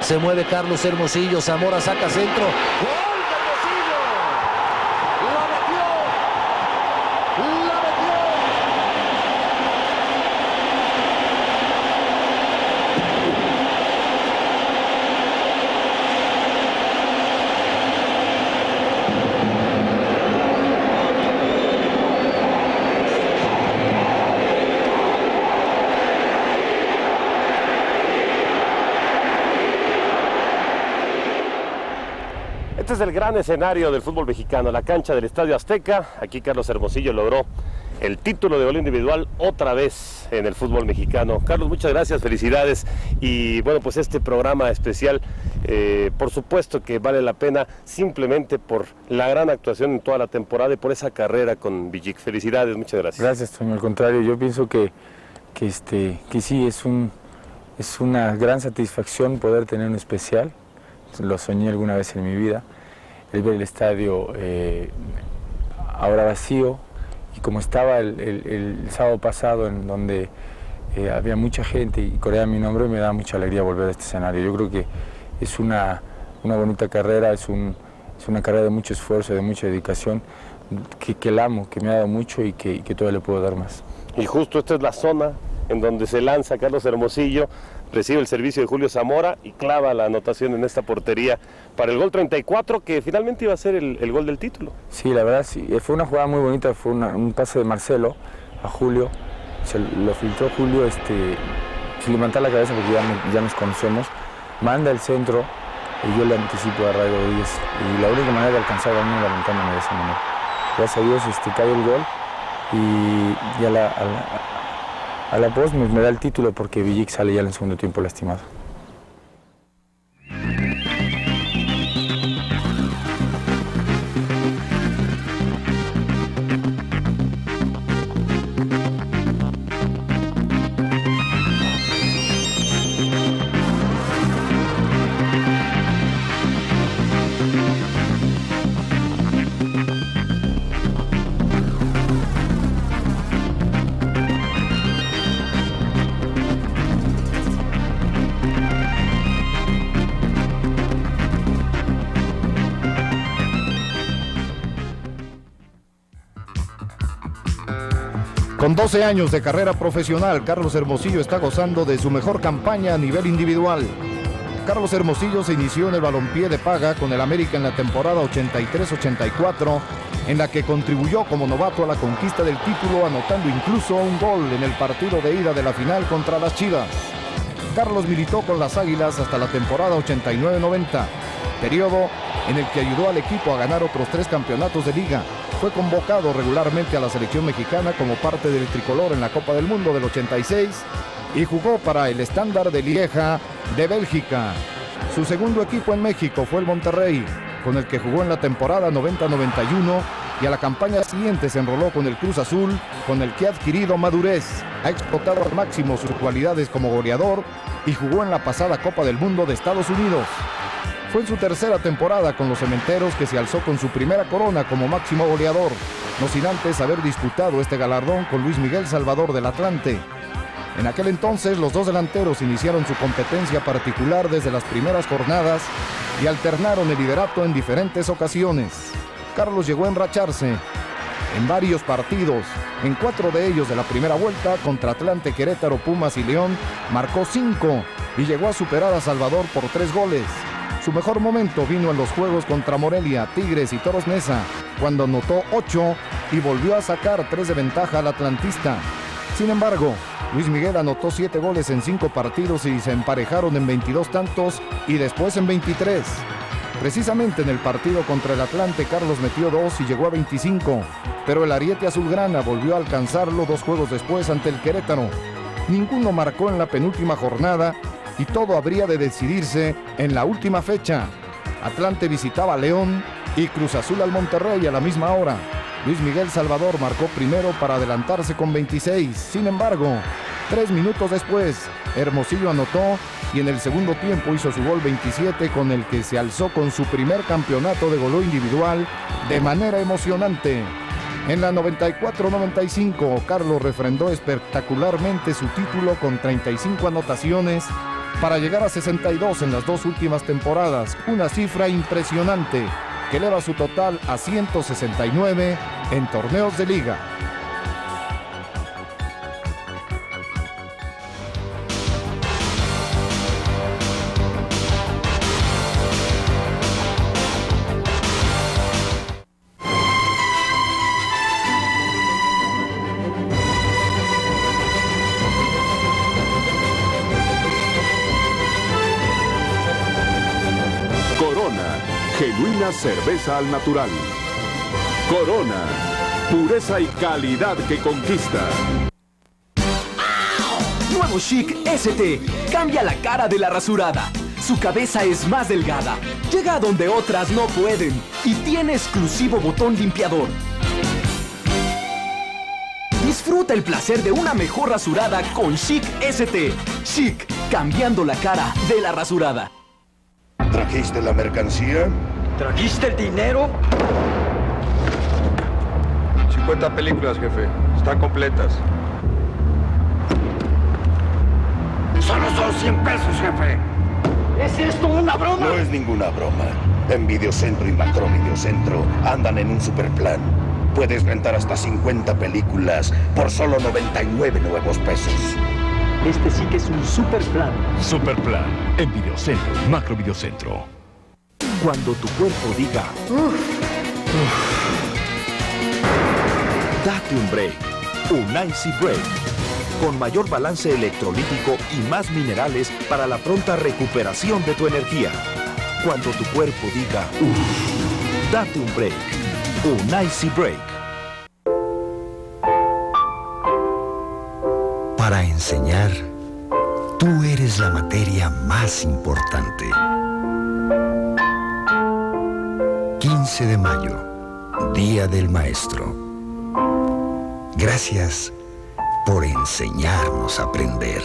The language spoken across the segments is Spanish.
Se mueve Carlos Hermosillo, Zamora saca centro. ¡Gol! Este es el gran escenario del fútbol mexicano, la cancha del Estadio Azteca. Aquí Carlos Hermosillo logró el título de gol individual otra vez en el fútbol mexicano. Carlos, muchas gracias, felicidades. Y bueno, pues este programa especial, por supuesto que vale la pena simplemente por la gran actuación en toda la temporada y por esa carrera con Villic. Felicidades, muchas gracias. Gracias, Toño. Al contrario, yo pienso que sí, es una gran satisfacción poder tener un especial. Lo soñé alguna vez en mi vida, el ver el estadio ahora vacío, y como estaba el sábado pasado, en donde había mucha gente y coreaba mi nombre, me da mucha alegría volver a este escenario. Yo creo que es una bonita carrera, es una carrera de mucho esfuerzo, de mucha dedicación, que la amo, que me ha dado mucho y que todavía le puedo dar más. Y justo esta es la zona en donde se lanza Carlos Hermosillo, recibe el servicio de Julio Zamora y clava la anotación en esta portería para el gol 34, que finalmente iba a ser el gol del título. Sí, la verdad, sí. Fue una jugada muy bonita, fue un pase de Marcelo a Julio, lo filtró Julio, sin levantar la cabeza porque ya nos conocemos, manda el centro y yo le anticipo a Ray Rodríguez, y la única manera de alcanzar a uno levantándome de esa manera. Gracias a Dios cae el gol y a la post me da el título porque Villic sale ya en el segundo tiempo lastimado. Con 12 años de carrera profesional, Carlos Hermosillo está gozando de su mejor campaña a nivel individual. Carlos Hermosillo se inició en el balompié de paga con el América en la temporada 83-84, en la que contribuyó como novato a la conquista del título, anotando incluso un gol en el partido de ida de la final contra las Chivas. Carlos militó con las Águilas hasta la temporada 89-90, periodo en el que ayudó al equipo a ganar otros 3 campeonatos de liga. Fue convocado regularmente a la selección mexicana como parte del tricolor en la Copa del Mundo del 86 y jugó para el Standard de Lieja de Bélgica. Su segundo equipo en México fue el Monterrey, con el que jugó en la temporada 90-91, y a la campaña siguiente se enroló con el Cruz Azul, con el que ha adquirido madurez. Ha explotado al máximo sus cualidades como goleador y jugó en la pasada Copa del Mundo de Estados Unidos. Fue en su tercera temporada con los Cementeros que se alzó con su primera corona como máximo goleador, no sin antes haber disputado este galardón con Luis Miguel Salvador del Atlante. En aquel entonces los dos delanteros iniciaron su competencia particular desde las primeras jornadas y alternaron el liderato en diferentes ocasiones. Carlos llegó a enracharse en varios partidos. En 4 de ellos de la primera vuelta, contra Atlante, Querétaro, Pumas y León, marcó 5 y llegó a superar a Salvador por 3 goles. Su mejor momento vino en los juegos contra Morelia, Tigres y Toros Neza, cuando anotó 8 y volvió a sacar 3 de ventaja al atlantista. Sin embargo, Luis Miguel anotó 7 goles en 5 partidos y se emparejaron en 22 tantos y después en 23. Precisamente en el partido contra el Atlante, Carlos metió 2 y llegó a 25, pero el ariete azulgrana volvió a alcanzarlo 2 juegos después ante el Querétaro. Ninguno marcó en la penúltima jornada y todo habría de decidirse en la última fecha. Atlante visitaba a León y Cruz Azul al Monterrey a la misma hora. Luis Miguel Salvador marcó primero para adelantarse con 26. Sin embargo, 3 minutos después, Hermosillo anotó y en el segundo tiempo hizo su gol 27, con el que se alzó con su primer campeonato de goleo individual de manera emocionante. En la 94-95, Carlos refrendó espectacularmente su título con 35 anotaciones para llegar a 62 en las 2 últimas temporadas, una cifra impresionante que eleva su total a 169 en torneos de liga. Genuina cerveza al natural. Corona, pureza y calidad que conquista. Nuevo Schick ST. Cambia la cara de la rasurada. Su cabeza es más delgada. Llega a donde otras no pueden. Y tiene exclusivo botón limpiador. Disfruta el placer de una mejor rasurada con Schick ST. Schick, cambiando la cara de la rasurada. ¿Trajiste la mercancía? ¿Trajiste el dinero? 50 películas, jefe. Están completas. Solo son 100 pesos, jefe. ¿Es esto una broma? No es ninguna broma. En Videocentro y Macro Videocentro andan en un super plan. Puedes rentar hasta 50 películas por solo 99 nuevos pesos. Este sí que es un super plan. Super plan en Videocentro y Macro Videocentro. Cuando tu cuerpo diga date un break. Un Icy Break. Con mayor balance electrolítico y más minerales para la pronta recuperación de tu energía. Cuando tu cuerpo diga date un break. Un Icy Break. Para enseñar, tú eres la materia más importante. 15 de mayo, Día del Maestro. Gracias por enseñarnos a aprender.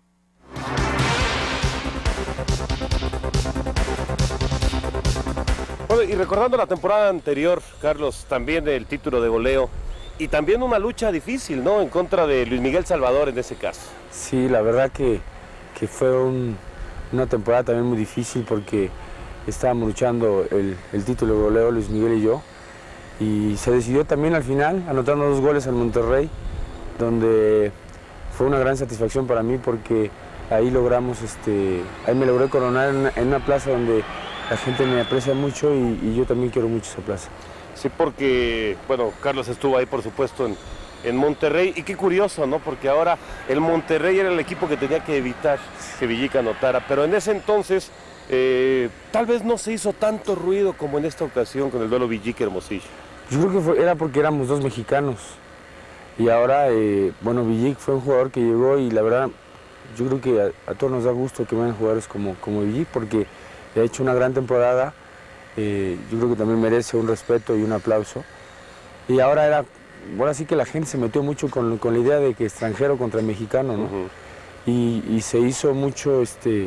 Bueno, y recordando la temporada anterior, Carlos, también el título de goleo y también una lucha difícil, ¿no? En contra de Luis Miguel Salvador en ese caso. Sí, la verdad que fue una temporada también muy difícil porque estábamos luchando el título de goleo, Luis Miguel y yo, y se decidió también al final, anotando 2 goles al Monterrey, donde fue una gran satisfacción para mí porque ahí logramos, ahí me logré coronar en una plaza donde la gente me aprecia mucho y yo también quiero mucho esa plaza. Sí, porque, bueno, Carlos estuvo ahí, por supuesto, en Monterrey, y qué curioso, ¿no? Porque ahora el Monterrey era el equipo que tenía que evitar que Villic anotara, pero en ese entonces tal vez no se hizo tanto ruido como en esta ocasión con el duelo Villic-Hermosillo. Yo creo que era porque éramos 2 mexicanos, y ahora, bueno, Villic fue un jugador que llegó y la verdad, yo creo que a todos nos da gusto que vayan jugadores como Villic, porque ha hecho una gran temporada. Yo creo que también merece un respeto y un aplauso. Y ahora sí que la gente se metió mucho con la idea de que extranjero contra mexicano, ¿no? Y se hizo mucho,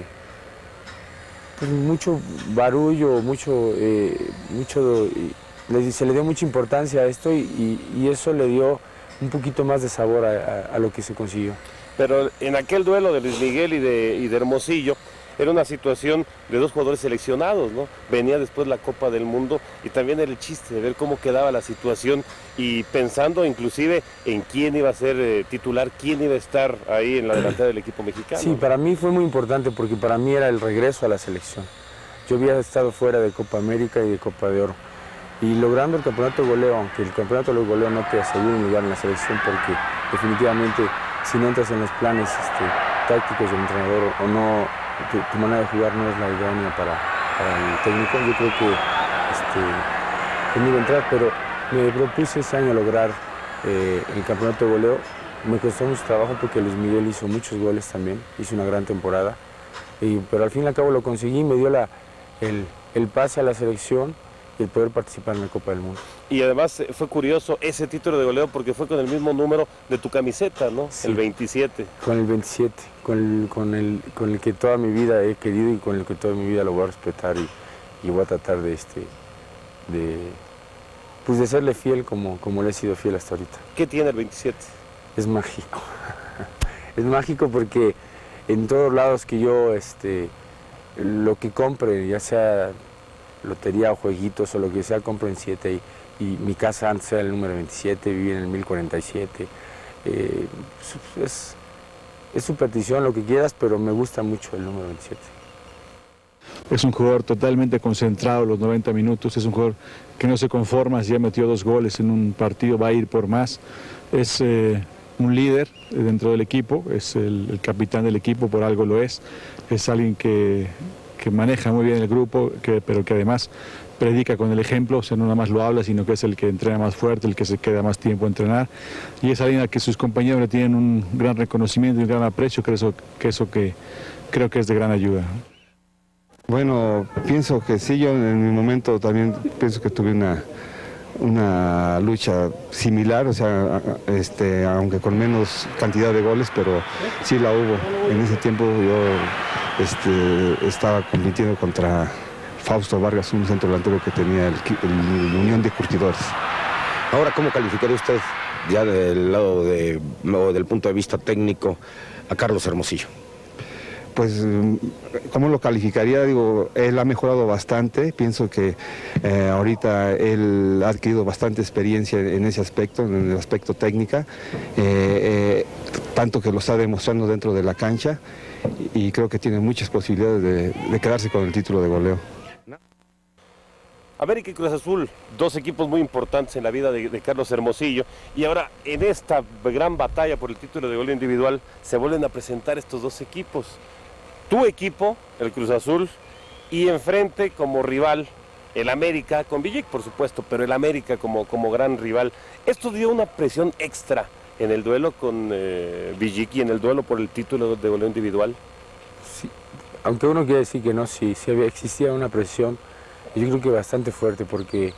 pues mucho barullo, se le dio mucha importancia a esto y eso le dio un poquito más de sabor a lo que se consiguió. Pero en aquel duelo de Luis Miguel y de Hermosillo, era una situación de 2 jugadores seleccionados, ¿no? Venía después la Copa del Mundo y también era el chiste de ver cómo quedaba la situación y pensando inclusive en quién iba a ser titular, quién iba a estar ahí en la delantera del equipo mexicano. Sí, para mí fue muy importante porque para mí era el regreso a la selección. Yo había estado fuera de Copa América y de Copa de Oro. Y logrando el campeonato de goleo, aunque el campeonato de goleo no te asegura un lugar en la selección porque definitivamente si no entras en los planes tácticos del entrenador o no, tu manera de jugar no es la idónea para el técnico. Yo creo que no iba a entrar, pero me propuse ese año lograr el campeonato de goleo. Me costó mucho trabajo porque Luis Miguel hizo muchos goles también, hizo una gran temporada, pero al fin y al cabo lo conseguí, me dio el pase a la selección y el poder participar en la Copa del Mundo. Y además fue curioso ese título de goleo porque fue con el mismo número de tu camiseta, ¿no? Sí, el 27. Con el 27, con el que toda mi vida he querido y con el que toda mi vida lo voy a respetar y voy a tratar de serle fiel como le he sido fiel hasta ahorita. ¿Qué tiene el 27? Es mágico. Es mágico porque en todos lados que yo, lo que compre, ya sea lotería o jueguitos o lo que sea, compro en 7 y mi casa antes era el número 27, viví en el 1047. Es superstición, lo que quieras, pero me gusta mucho el número 27. Es un jugador totalmente concentrado los 90 minutos, es un jugador que no se conforma, si ya metió 2 goles en un partido, va a ir por más. Es un líder dentro del equipo, es el capitán del equipo, por algo lo es alguien que maneja muy bien el grupo, pero que además predica con el ejemplo, o sea, no nada más lo habla, sino que es el que entrena más fuerte, el que se queda más tiempo a entrenar, y es alguien a que sus compañeros le tienen un gran reconocimiento y un gran aprecio, creo que es de gran ayuda. Bueno, pienso que sí, yo en mi momento también pienso que tuve una lucha similar, o sea, aunque con menos cantidad de goles, pero sí la hubo. En ese tiempo yo estaba compitiendo contra Fausto Vargas, un centro delantero que tenía el Unión de Curtidores. Ahora, ¿cómo calificaría usted, ya del lado del punto de vista técnico, a Carlos Hermosillo? Pues, ¿cómo lo calificaría? Digo, él ha mejorado bastante, pienso que ahorita él ha adquirido bastante experiencia en ese aspecto, en el aspecto técnica, tanto que lo está demostrando dentro de la cancha, y creo que tiene muchas posibilidades de quedarse con el título de goleo. América y Cruz Azul, 2 equipos muy importantes en la vida de Carlos Hermosillo, y ahora en esta gran batalla por el título de goleo individual se vuelven a presentar estos 2 equipos. Tu equipo, el Cruz Azul, y enfrente como rival el América, con Villic por supuesto, pero el América como gran rival. Esto dio una presión extra en el duelo con Villic y en el duelo por el título de goleo individual. Sí, aunque uno quiere decir que no, sí existía una presión. Yo creo que bastante fuerte, porque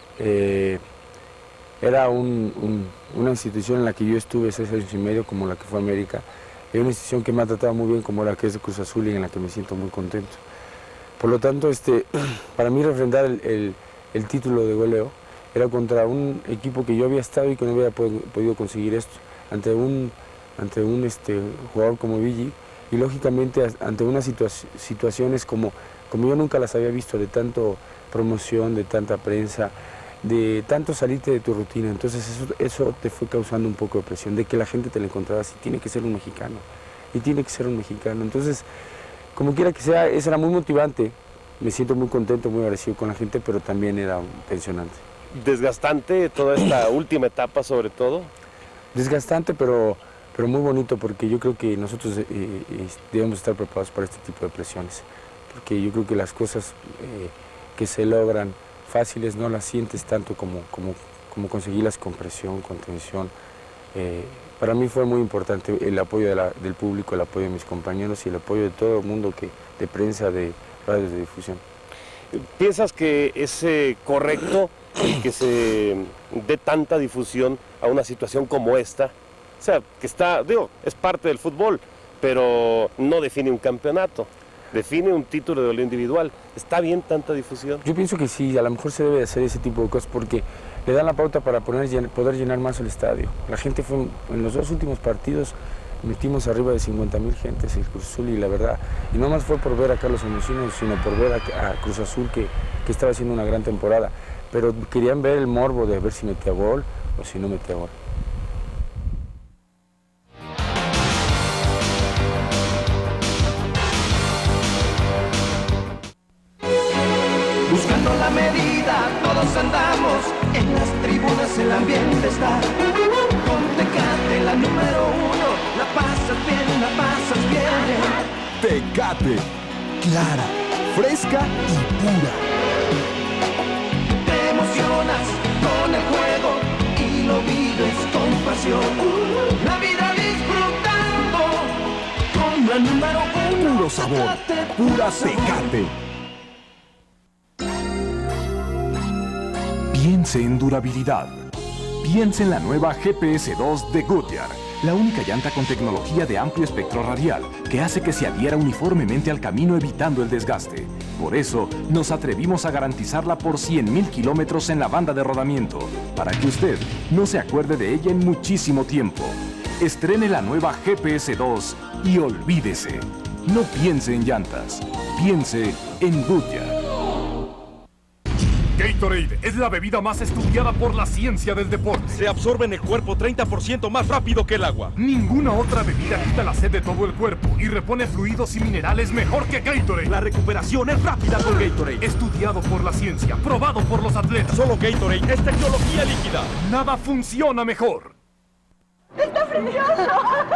era una institución en la que yo estuve 6 años y medio, como la que fue América. Es una institución que me ha tratado muy bien, como la que es de Cruz Azul, y en la que me siento muy contento. Por lo tanto, para mí refrendar el título de goleo era contra un equipo que yo había estado y que no había podido conseguir esto, ante un jugador como Villic, y lógicamente ante unas situaciones como yo nunca las había visto, de tanto promoción, de tanta prensa, de tanto salirte de tu rutina. Entonces eso te fue causando un poco de presión, de que la gente te la encontraba así, tiene que ser un mexicano, y tiene que ser un mexicano. Entonces, como quiera que sea, eso era muy motivante, me siento muy contento, muy agradecido con la gente, pero también era tensionante. ¿Desgastante toda esta última etapa sobre todo? Desgastante, pero muy bonito, porque yo creo que nosotros debemos estar preparados para este tipo de presiones, porque yo creo que las cosas que se logran fáciles no las sientes tanto como conseguirlas con presión, con tensión. Para mí fue muy importante el apoyo del público, el apoyo de mis compañeros y el apoyo de todo el mundo, de prensa, de radios de difusión. ¿Piensas que es correcto que se dé tanta difusión a una situación como esta? O sea, que es parte del fútbol, pero no define un campeonato, define un título de goleo individual. ¿Está bien tanta difusión? Yo pienso que sí, a lo mejor se debe hacer ese tipo de cosas, porque le dan la pauta para poder llenar más el estadio. La gente fue, en los 2 últimos partidos, metimos arriba de 50,000 gentes el Cruz Azul, y la verdad, y no más fue por ver a Carlos Hermosillo, sino por ver a Cruz Azul que estaba haciendo una gran temporada. Pero querían ver el morbo de ver si metía gol o si no metía gol. Buscando la medida, todos andamos, en las tribunas el ambiente está. Con Tecate, la número 1, la pasas bien, la pasas bien. Tecate, clara, fresca y pura. Te emocionas con el juego y lo vives con pasión. La vida disfrutando con la número 1. Puro sabor, pura Tecate. Piense en durabilidad. Piense en la nueva GPS-2 de Goodyear, la única llanta con tecnología de amplio espectro radial que hace que se adhiera uniformemente al camino evitando el desgaste. Por eso, nos atrevimos a garantizarla por 100,000 kilómetros en la banda de rodamiento, para que usted no se acuerde de ella en muchísimo tiempo. Estrene la nueva GPS-2 y olvídese. No piense en llantas, piense en Goodyear. Gatorade es la bebida más estudiada por la ciencia del deporte. Se absorbe en el cuerpo 30% más rápido que el agua. Ninguna otra bebida quita la sed de todo el cuerpo y repone fluidos y minerales mejor que Gatorade. La recuperación es rápida con Gatorade. Estudiado por la ciencia, probado por los atletas. Solo Gatorade es tecnología líquida. Nada funciona mejor. ¡Está precioso!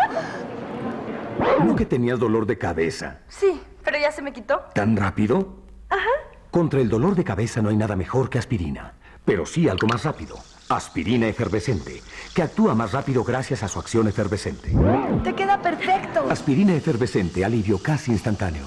¿No que tenías dolor de cabeza? Sí, pero ya se me quitó. ¿Tan rápido? Ajá. Contra el dolor de cabeza no hay nada mejor que aspirina, pero sí algo más rápido. Aspirina efervescente, que actúa más rápido gracias a su acción efervescente. Te queda perfecto. Aspirina efervescente, alivio casi instantáneo.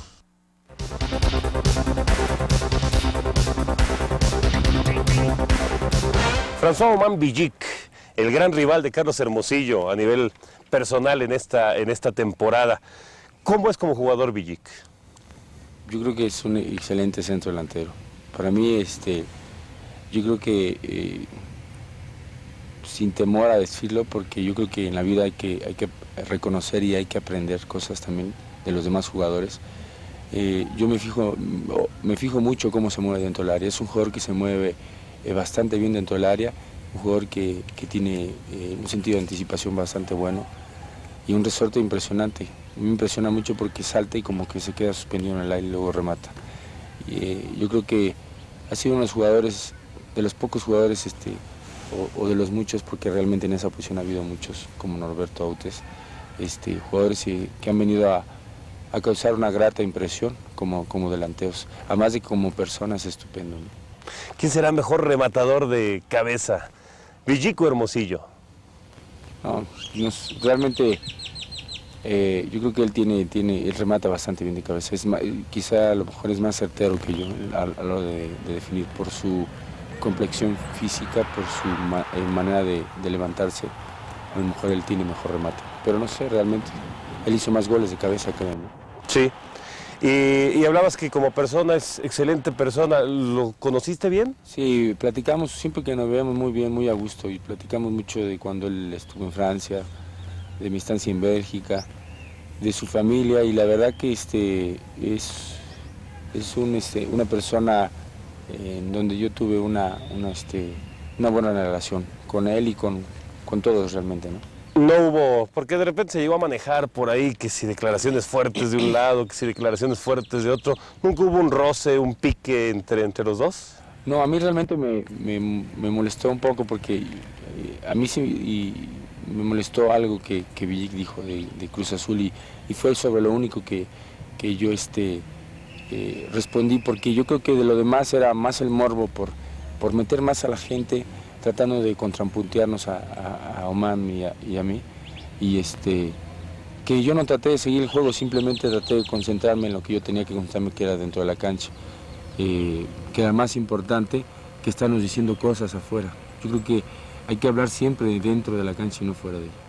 François Omam Villic, el gran rival de Carlos Hermosillo a nivel personal en esta temporada. ¿Cómo es como jugador Villic? Yo creo que es un excelente centro delantero. Para mí, yo creo que, sin temor a decirlo, porque yo creo que en la vida hay que reconocer y hay que aprender cosas también de los demás jugadores. Yo me fijo mucho cómo se mueve dentro del área. Es un jugador que se mueve bastante bien dentro del área, un jugador que tiene un sentido de anticipación bastante bueno y un resorte impresionante. Me impresiona mucho porque salta y como que se queda suspendido en el aire y luego remata. Yo creo que ha sido uno de los jugadores, de los pocos jugadores, o de los muchos, porque realmente en esa posición ha habido muchos, como Norberto Autes, jugadores que han venido a causar una grata impresión como delanteros, además de que como personas estupendo, ¿no? ¿Quién será mejor rematador de cabeza, Villic o Hermosillo? No, realmente yo creo que él remata bastante bien de cabeza. Quizá a lo mejor es más certero que yo a la hora de definir por su complexión física, por su manera de levantarse. A lo mejor él tiene mejor remate, pero no sé, realmente él hizo más goles de cabeza que él, ¿no? Sí. Y hablabas que como persona es excelente persona. ¿Lo conociste bien? Sí, platicamos, siempre que nos vemos muy bien, muy a gusto, y platicamos mucho de cuando él estuvo en Francia, de mi estancia en Bélgica, de su familia, y la verdad que es una persona en donde yo tuve una buena relación con él y con todos realmente, ¿no? No hubo, porque de repente se llegó a manejar por ahí que si declaraciones fuertes de un lado, que si declaraciones fuertes de otro. ¿Nunca hubo un roce, un pique entre los dos? No, a mí realmente me molestó un poco porque a mí sí me molestó algo que Villic dijo de Cruz Azul y fue sobre lo único que yo respondí, porque yo creo que de lo demás era más el morbo por meter más a la gente, tratando de contrapuntearnos a Omam y a mí, y que yo no traté de seguir el juego, simplemente traté de concentrarme en lo que yo tenía que concentrarme, que era dentro de la cancha, que era más importante que estarnos diciendo cosas afuera. Yo creo que hay que hablar siempre dentro de la cancha y no fuera de ella.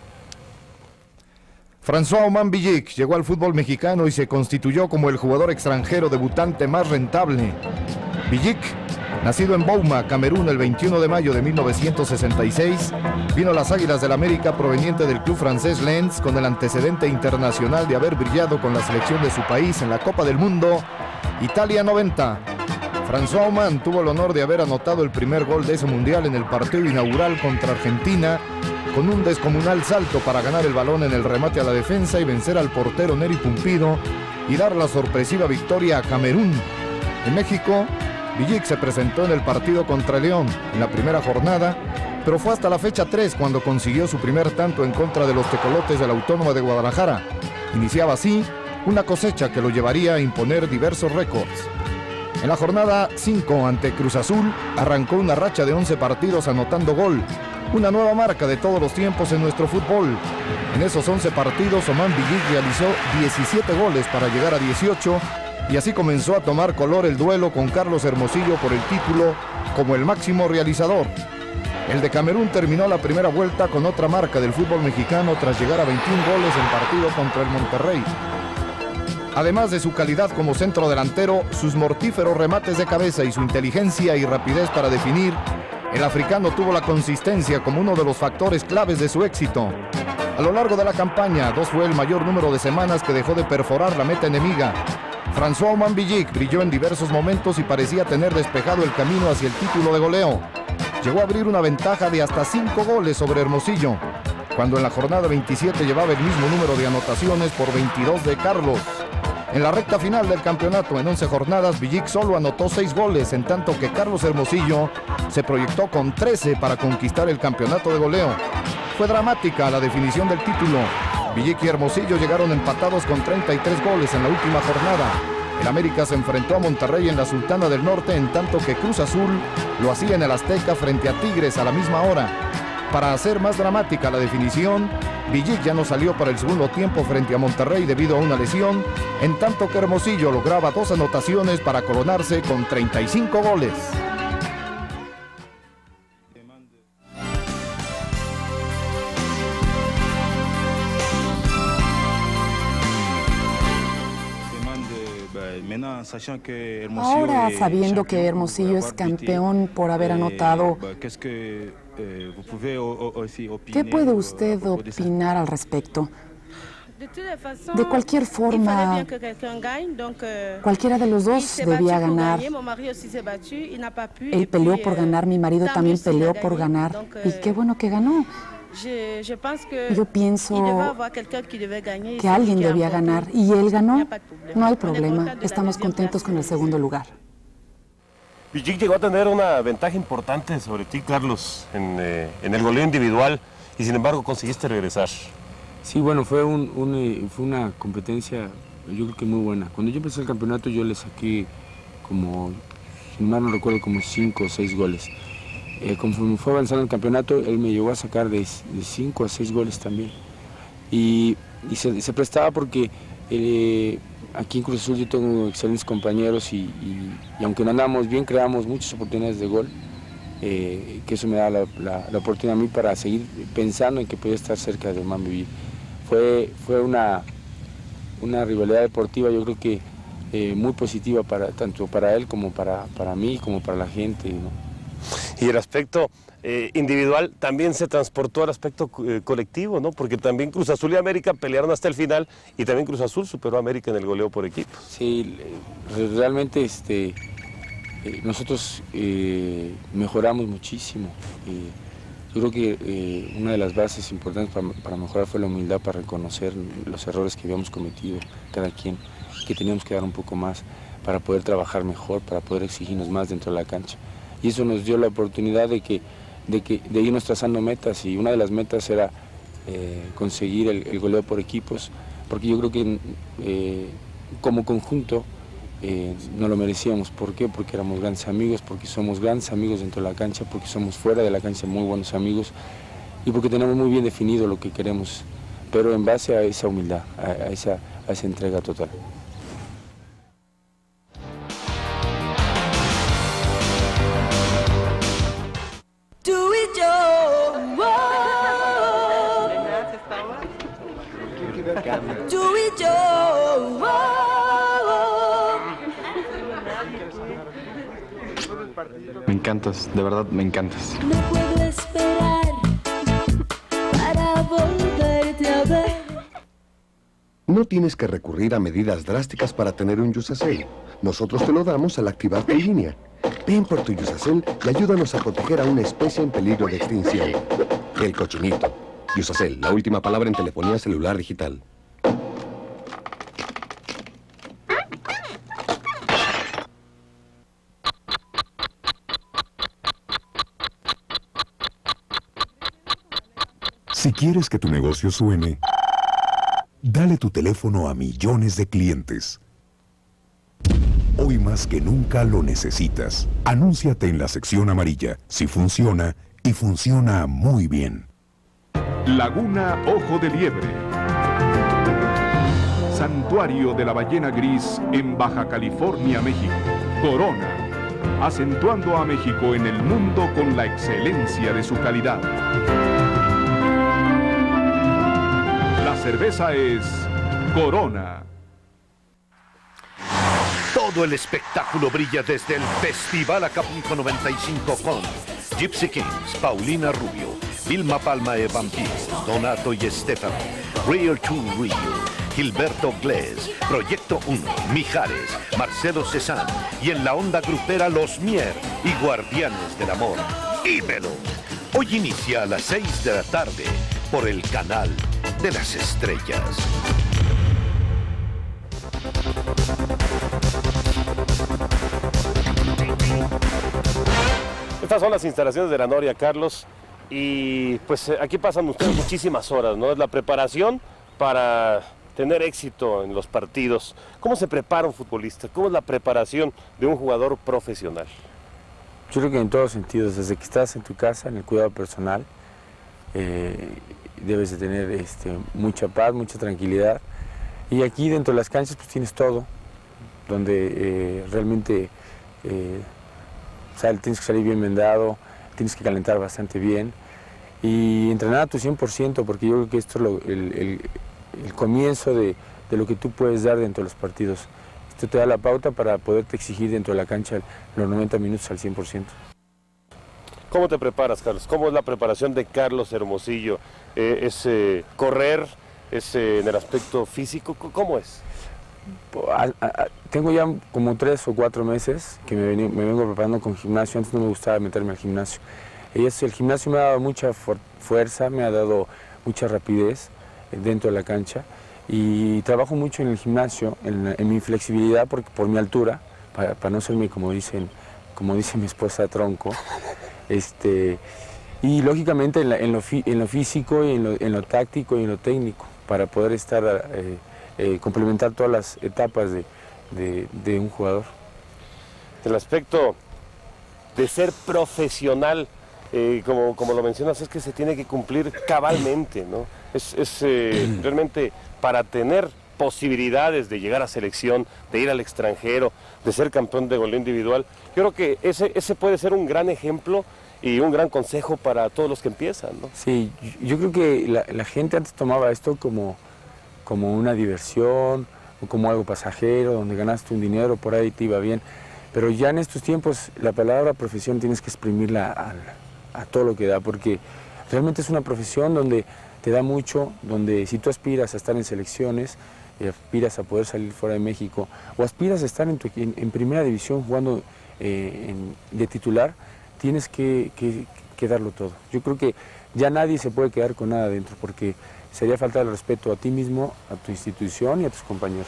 François Omam Villic llegó al fútbol mexicano y se constituyó como el jugador extranjero debutante más rentable. Villic, nacido en Bouma, Camerún, el 21 de mayo de 1966, vino a las Águilas del América proveniente del club francés Lens, con el antecedente internacional de haber brillado con la selección de su país en la Copa del Mundo Italia 90. François Omam tuvo el honor de haber anotado el primer gol de ese mundial en el partido inaugural contra Argentina, con un descomunal salto para ganar el balón en el remate a la defensa y vencer al portero Nery Pumpido y dar la sorpresiva victoria a Camerún. En México, Villic se presentó en el partido contra León en la primera jornada, pero fue hasta la fecha 3 cuando consiguió su primer tanto en contra de los tecolotes de la Autónoma de Guadalajara. Iniciaba así una cosecha que lo llevaría a imponer diversos récords. En la jornada 5 ante Cruz Azul arrancó una racha de 11 partidos anotando gol, una nueva marca de todos los tiempos en nuestro fútbol. En esos 11 partidos, Omam Villic realizó 17 goles para llegar a 18, y así comenzó a tomar color el duelo con Carlos Hermosillo por el título como el máximo realizador. El de Camerún terminó la primera vuelta con otra marca del fútbol mexicano tras llegar a 21 goles en partido contra el Monterrey. Además de su calidad como centro delantero, sus mortíferos remates de cabeza y su inteligencia y rapidez para definir, el africano tuvo la consistencia como uno de los factores claves de su éxito. A lo largo de la campaña, 2 fue el mayor número de semanas que dejó de perforar la meta enemiga. François Villic brilló en diversos momentos y parecía tener despejado el camino hacia el título de goleo. Llegó a abrir una ventaja de hasta 5 goles sobre Hermosillo, cuando en la jornada 27 llevaba el mismo número de anotaciones por 22 de Carlos. En la recta final del campeonato, en 11 jornadas, Villic solo anotó 6 goles, en tanto que Carlos Hermosillo se proyectó con 13 para conquistar el campeonato de goleo. Fue dramática la definición del título. Villic y Hermosillo llegaron empatados con 33 goles en la última jornada. El América se enfrentó a Monterrey en la Sultana del Norte, en tanto que Cruz Azul lo hacía en el Azteca frente a Tigres a la misma hora. Para hacer más dramática la definición, Villic ya no salió para el segundo tiempo frente a Monterrey debido a una lesión, en tanto que Hermosillo lograba 2 anotaciones para coronarse con 35 goles. Ahora, sabiendo que Hermosillo es campeón por haber anotado, ¿qué puede usted opinar al respecto? De cualquier forma, cualquiera de los dos debía ganar. Él peleó por ganar, mi marido también peleó por ganar, y qué bueno que ganó. Yo pienso que alguien debía ganar y él ganó. No hay problema, estamos contentos con el segundo lugar. Villic llegó a tener una ventaja importante sobre ti, Carlos, en el goleo individual, y sin embargo conseguiste regresar. Sí, bueno, fue una competencia, yo creo que muy buena. Cuando yo empecé el campeonato yo le saqué como, si mal no recuerdo, como 5 o 6 goles. Conforme fue avanzando el campeonato, él me llegó a sacar de 5 a 6 goles también. Y se prestaba porque aquí en Cruz Azul yo tengo excelentes compañeros y aunque no andamos bien, creamos muchas oportunidades de gol, que eso me da la oportunidad a mí para seguir pensando en que podía estar cerca de Omar Villic. Fue una rivalidad deportiva, yo creo que muy positiva tanto para él como para mí, como para la gente, ¿no? Y el aspecto individual también se transportó al aspecto colectivo, ¿no? Porque también Cruz Azul y América pelearon hasta el final y también Cruz Azul superó a América en el goleo por equipos. Sí, realmente nosotros mejoramos muchísimo. Yo creo que una de las bases importantes para mejorar fue la humildad, para reconocer los errores que habíamos cometido cada quien, que teníamos que dar un poco más para poder trabajar mejor, para poder exigirnos más dentro de la cancha. Y eso nos dio la oportunidad de irnos trazando metas, y una de las metas era conseguir el goleo por equipos, porque yo creo que como conjunto no lo merecíamos. ¿Por qué? Porque éramos grandes amigos, porque somos grandes amigos dentro de la cancha, porque somos fuera de la cancha muy buenos amigos y porque tenemos muy bien definido lo que queremos, pero en base a esa humildad, a esa entrega total. Me encantas, de verdad me encantas. No puedo esperar para volverte a ver. No tienes que recurrir a medidas drásticas para tener un Yusacell. Nosotros te lo damos al activar tu línea. Ven por tu Yusacell y ayúdanos a proteger a una especie en peligro de extinción. El cochinito. Yusacell, la última palabra en telefonía celular digital. Si quieres que tu negocio suene, dale tu teléfono a millones de clientes. Hoy más que nunca lo necesitas. Anúnciate en la sección amarilla, si funciona, y funciona muy bien. Laguna Ojo de Liebre. Santuario de la ballena gris en Baja California, México. Corona, acentuando a México en el mundo con la excelencia de su calidad. La cerveza es Corona. Todo el espectáculo brilla desde el Festival Acapulco 95 con Gypsy Kings, Paulina Rubio, Vilma Palma e Vampiro, Donato y Stefano, Real to Real, Gilberto Gles, Proyecto 1, Mijares, Marcelo Cezanne y en la onda grupera Los Mier y Guardianes del Amor. ¡Vívelo! Hoy inicia a las 6 de la tarde por el canal de las estrellas. Estas son las instalaciones de la Noria, Carlos, y pues aquí pasan ustedes muchísimas horas, ¿no? Es la preparación para tener éxito en los partidos. ¿Cómo se prepara un futbolista? ¿Cómo es la preparación de un jugador profesional? Yo creo que en todos sentidos, desde que estás en tu casa, en el cuidado personal, debes de tener mucha paz, mucha tranquilidad. Y aquí dentro de las canchas pues tienes todo, donde realmente tienes que salir bien vendado, tienes que calentar bastante bien y entrenar a tu 100%, porque yo creo que esto es el comienzo de lo que tú puedes dar dentro de los partidos. Esto te da la pauta para poderte exigir dentro de la cancha los 90 minutos al 100%. ¿Cómo te preparas, Carlos? ¿Cómo es la preparación de Carlos Hermosillo? ¿Es correr? ¿Es en el aspecto físico? ¿Cómo es? Tengo ya como 3 o 4 meses que me vengo preparando con gimnasio. Antes no me gustaba meterme al gimnasio. El gimnasio me ha dado mucha fuerza, me ha dado mucha rapidez dentro de la cancha. Y trabajo mucho en el gimnasio, en mi flexibilidad, por mi altura, para no serme, como dice mi esposa, tronco. Y lógicamente en lo físico, y en lo táctico y en lo técnico, para poder estar complementar todas las etapas de un jugador. El aspecto de ser profesional, como lo mencionas, es que se tiene que cumplir cabalmente, ¿no? Realmente para tener posibilidades de llegar a selección, de ir al extranjero, de ser campeón de goleo individual. Yo creo que ese puede ser un gran ejemplo y un gran consejo para todos los que empiezan, ¿no? Sí, yo creo que la gente antes tomaba esto como una diversión o como algo pasajero, donde ganaste un dinero, por ahí te iba bien. Pero ya en estos tiempos la palabra profesión tienes que exprimirla a todo lo que da, porque realmente es una profesión donde te da mucho, donde si tú aspiras a estar en selecciones, aspiras a poder salir fuera de México, o aspiras a estar en primera división jugando de titular, tienes que darlo todo. Yo creo que ya nadie se puede quedar con nada dentro, porque sería faltar el respeto a ti mismo, a tu institución y a tus compañeros.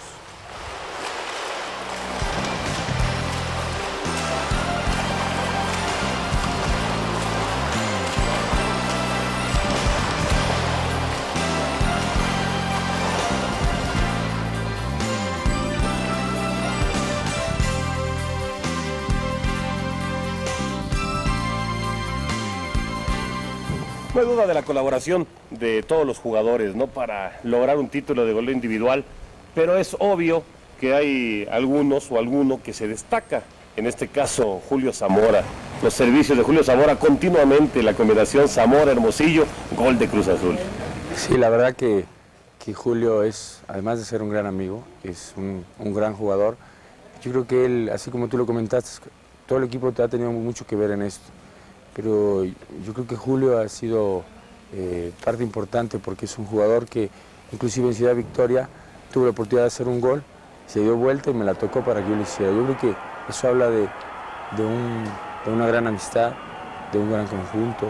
No hay duda de la colaboración de todos los jugadores, ¿no?, para lograr un título de goleo individual, pero es obvio que hay algunos o alguno que se destaca. En este caso, Julio Zamora. Los servicios de Julio Zamora continuamente, la combinación Zamora-Hermosillo, gol de Cruz Azul. Sí, la verdad que Julio es, además de ser un gran amigo, es un gran jugador. Yo creo que él, así como tú lo comentaste, todo el equipo te ha tenido mucho que ver en esto. Pero yo creo que Julio ha sido parte importante, porque es un jugador que inclusive en Ciudad Victoria tuvo la oportunidad de hacer un gol, se dio vuelta y me la tocó para que yo lo hiciera. Yo creo que eso habla de una gran amistad, de un gran conjunto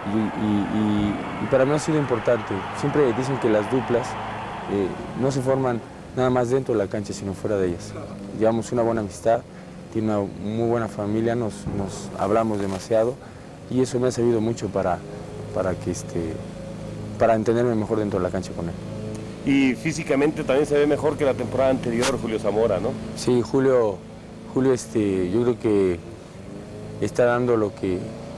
y para mí ha sido importante. Siempre dicen que las duplas no se forman nada más dentro de la cancha, sino fuera de ellas. Llevamos una buena amistad, tiene una muy buena familia, nos hablamos demasiado. Y eso me ha servido mucho para entenderme mejor dentro de la cancha con él. Y físicamente también se ve mejor que la temporada anterior, Julio Zamora, ¿no? Sí, Julio yo creo que está dando lo que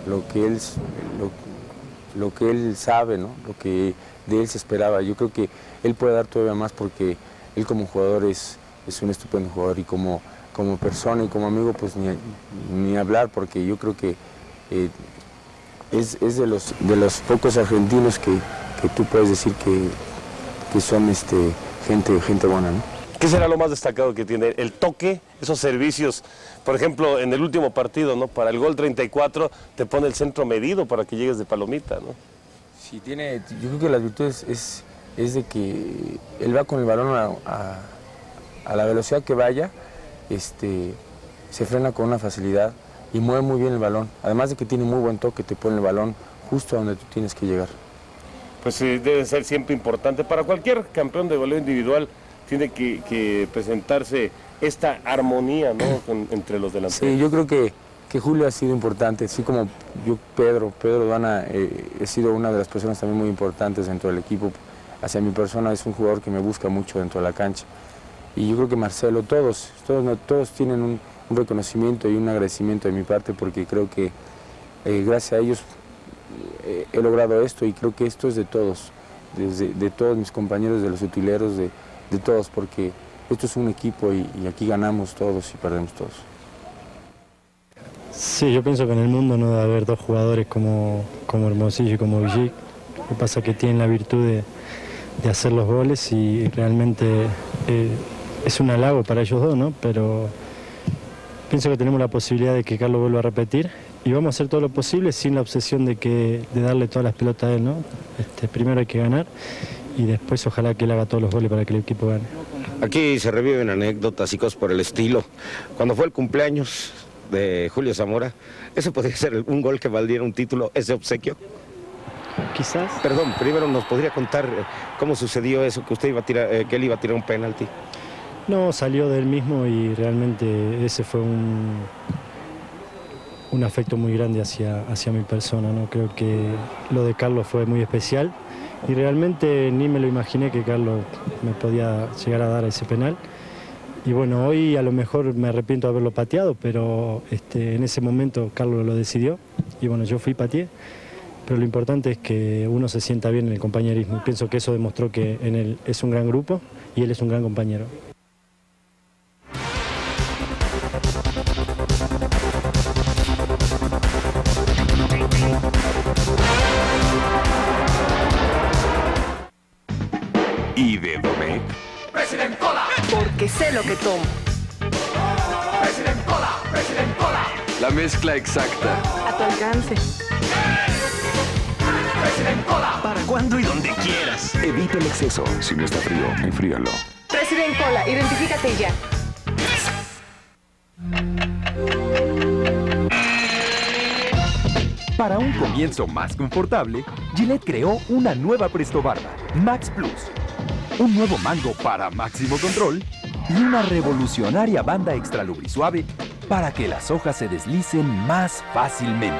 él sabe, ¿no? Lo que de él se esperaba. Yo creo que él puede dar todavía más, porque él como jugador es un estupendo jugador, y como persona y como amigo pues ni hablar, porque yo creo que es de los pocos argentinos que tú puedes decir que son gente buena, ¿no? ¿Qué será lo más destacado que tiene? El toque, esos servicios. Por ejemplo, en el último partido, ¿no?, para el gol 34 te pone el centro medido para que llegues de palomita, ¿no? Sí, yo creo que las virtudes es de que él va con el balón a la velocidad que vaya, se frena con una facilidad y mueve muy bien el balón. Además de que tiene muy buen toque, te pone el balón justo a donde tú tienes que llegar. Pues debe ser siempre importante. Para cualquier campeón de goleo individual tiene que presentarse esta armonía, ¿no? Entre los delanteros. Sí, yo creo que Julio ha sido importante, así como yo, Pedro Duana, he sido una de las personas también muy importantes dentro del equipo. Hacia mi persona es un jugador que me busca mucho dentro de la cancha. Y yo creo que Marcelo, todos tienen un reconocimiento y un agradecimiento de mi parte, porque creo que gracias a ellos he logrado esto, y creo que esto es de todos, de todos mis compañeros, de los utileros, de todos, porque esto es un equipo y aquí ganamos todos y perdemos todos. Sí, yo pienso que en el mundo no debe haber dos jugadores como Hermosillo y como Villic. Lo que pasa es que tienen la virtud de hacer los goles y realmente es un halago para ellos dos, ¿no? Pero pienso que tenemos la posibilidad de que Carlos vuelva a repetir y vamos a hacer todo lo posible sin la obsesión de darle todas las pelotas a él, ¿no? Primero hay que ganar y después ojalá que él haga todos los goles para que el equipo gane. Aquí se reviven anécdotas y cosas por el estilo. Cuando fue el cumpleaños de Julio Zamora, ¿ese podría ser un gol que valiera un título, ese obsequio? Quizás. Perdón, primero nos podría contar cómo sucedió eso, que usted iba a tirar, que él iba a tirar un penalti. No, salió de él mismo y realmente ese fue un afecto muy grande hacia mi persona, ¿no? Creo que lo de Carlos fue muy especial y realmente ni me lo imaginé que Carlos me podía llegar a dar ese penal. Y bueno, hoy a lo mejor me arrepiento de haberlo pateado, pero en ese momento Carlos lo decidió y bueno, yo fui y pateé. Pero lo importante es que uno se sienta bien en el compañerismo y pienso que eso demostró que en él es un gran grupo y él es un gran compañero. ¿Y de Domecq? President Cola. Porque sé lo que tomo. President Cola, President Cola. La mezcla exacta. A tu alcance. President Cola. Para cuando y donde quieras. Evita el exceso. Si no está frío, enfríalo. President Cola, identifícate ya. Para un comienzo más confortable, Gillette creó una nueva Presto Barba, Max Plus. Un nuevo mango para máximo control y una revolucionaria banda extra lubrisuave para que las hojas se deslicen más fácilmente.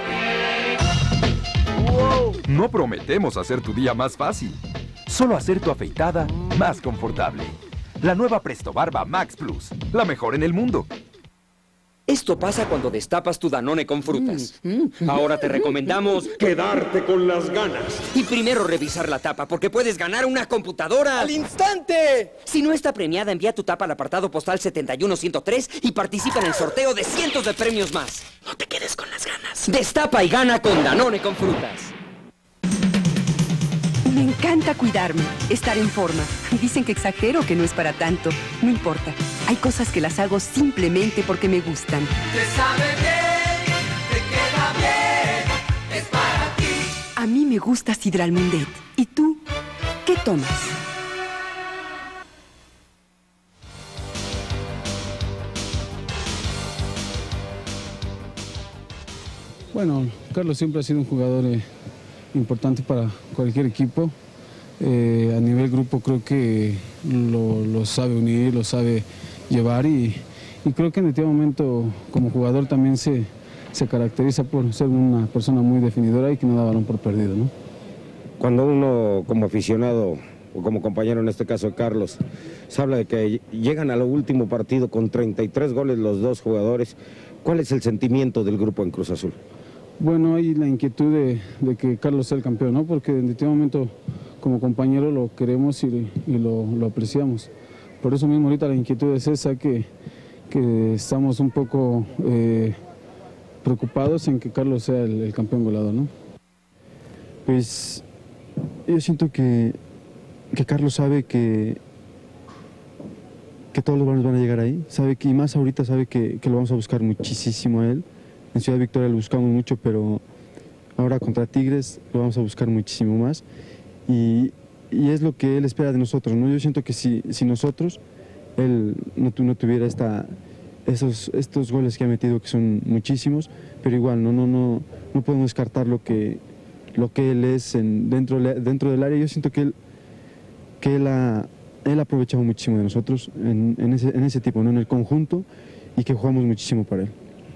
¡Wow! No prometemos hacer tu día más fácil, solo hacer tu afeitada más confortable. La nueva Presto Barba Max Plus, la mejor en el mundo. Esto pasa cuando destapas tu Danone con frutas. Ahora te recomendamos quedarte con las ganas. Y primero revisar la tapa, porque puedes ganar una computadora ¡al instante! Si no está premiada, envía tu tapa al apartado postal 71103 y participa en el sorteo de cientos de premios más. No te quedes con las ganas. Destapa y gana con Danone con frutas. Me encanta cuidarme, estar en forma. Dicen que exagero, que no es para tanto. No importa. Hay cosas que las hago simplemente porque me gustan. Te sabe bien, te queda bien, es para ti. A mí me gusta Sidral Mundet. ¿Y tú? ¿Qué tomas? Bueno, Carlos siempre ha sido un jugador importante para cualquier equipo. A nivel grupo creo que lo sabe unir, lo sabe llevar y creo que en este momento como jugador también se caracteriza por ser una persona muy definidora y que no da balón por perdido, ¿no? Cuando uno como aficionado o como compañero, en este caso de Carlos, se habla de que llegan al último partido con 33 goles los dos jugadores, ¿cuál es el sentimiento del grupo en Cruz Azul? Bueno, hay la inquietud de que Carlos sea el campeón, ¿no? Porque en este momento como compañero lo queremos y lo apreciamos. Por eso mismo ahorita la inquietud es esa, que estamos un poco preocupados en que Carlos sea el campeón goleador, ¿no? Pues yo siento que Carlos sabe que todos los balones van a llegar ahí, sabe que, y más ahorita sabe que lo vamos a buscar muchísimo a él. En Ciudad Victoria lo buscamos mucho, pero ahora contra Tigres lo vamos a buscar muchísimo más y es lo que él espera de nosotros, ¿no? Yo siento que si nosotros, él no tuviera estos goles que ha metido, que son muchísimos, pero igual no podemos descartar lo que él es dentro del área. Yo siento que él ha aprovechado muchísimo de nosotros en ese tipo, ¿no? En el conjunto, y que jugamos muchísimo para él.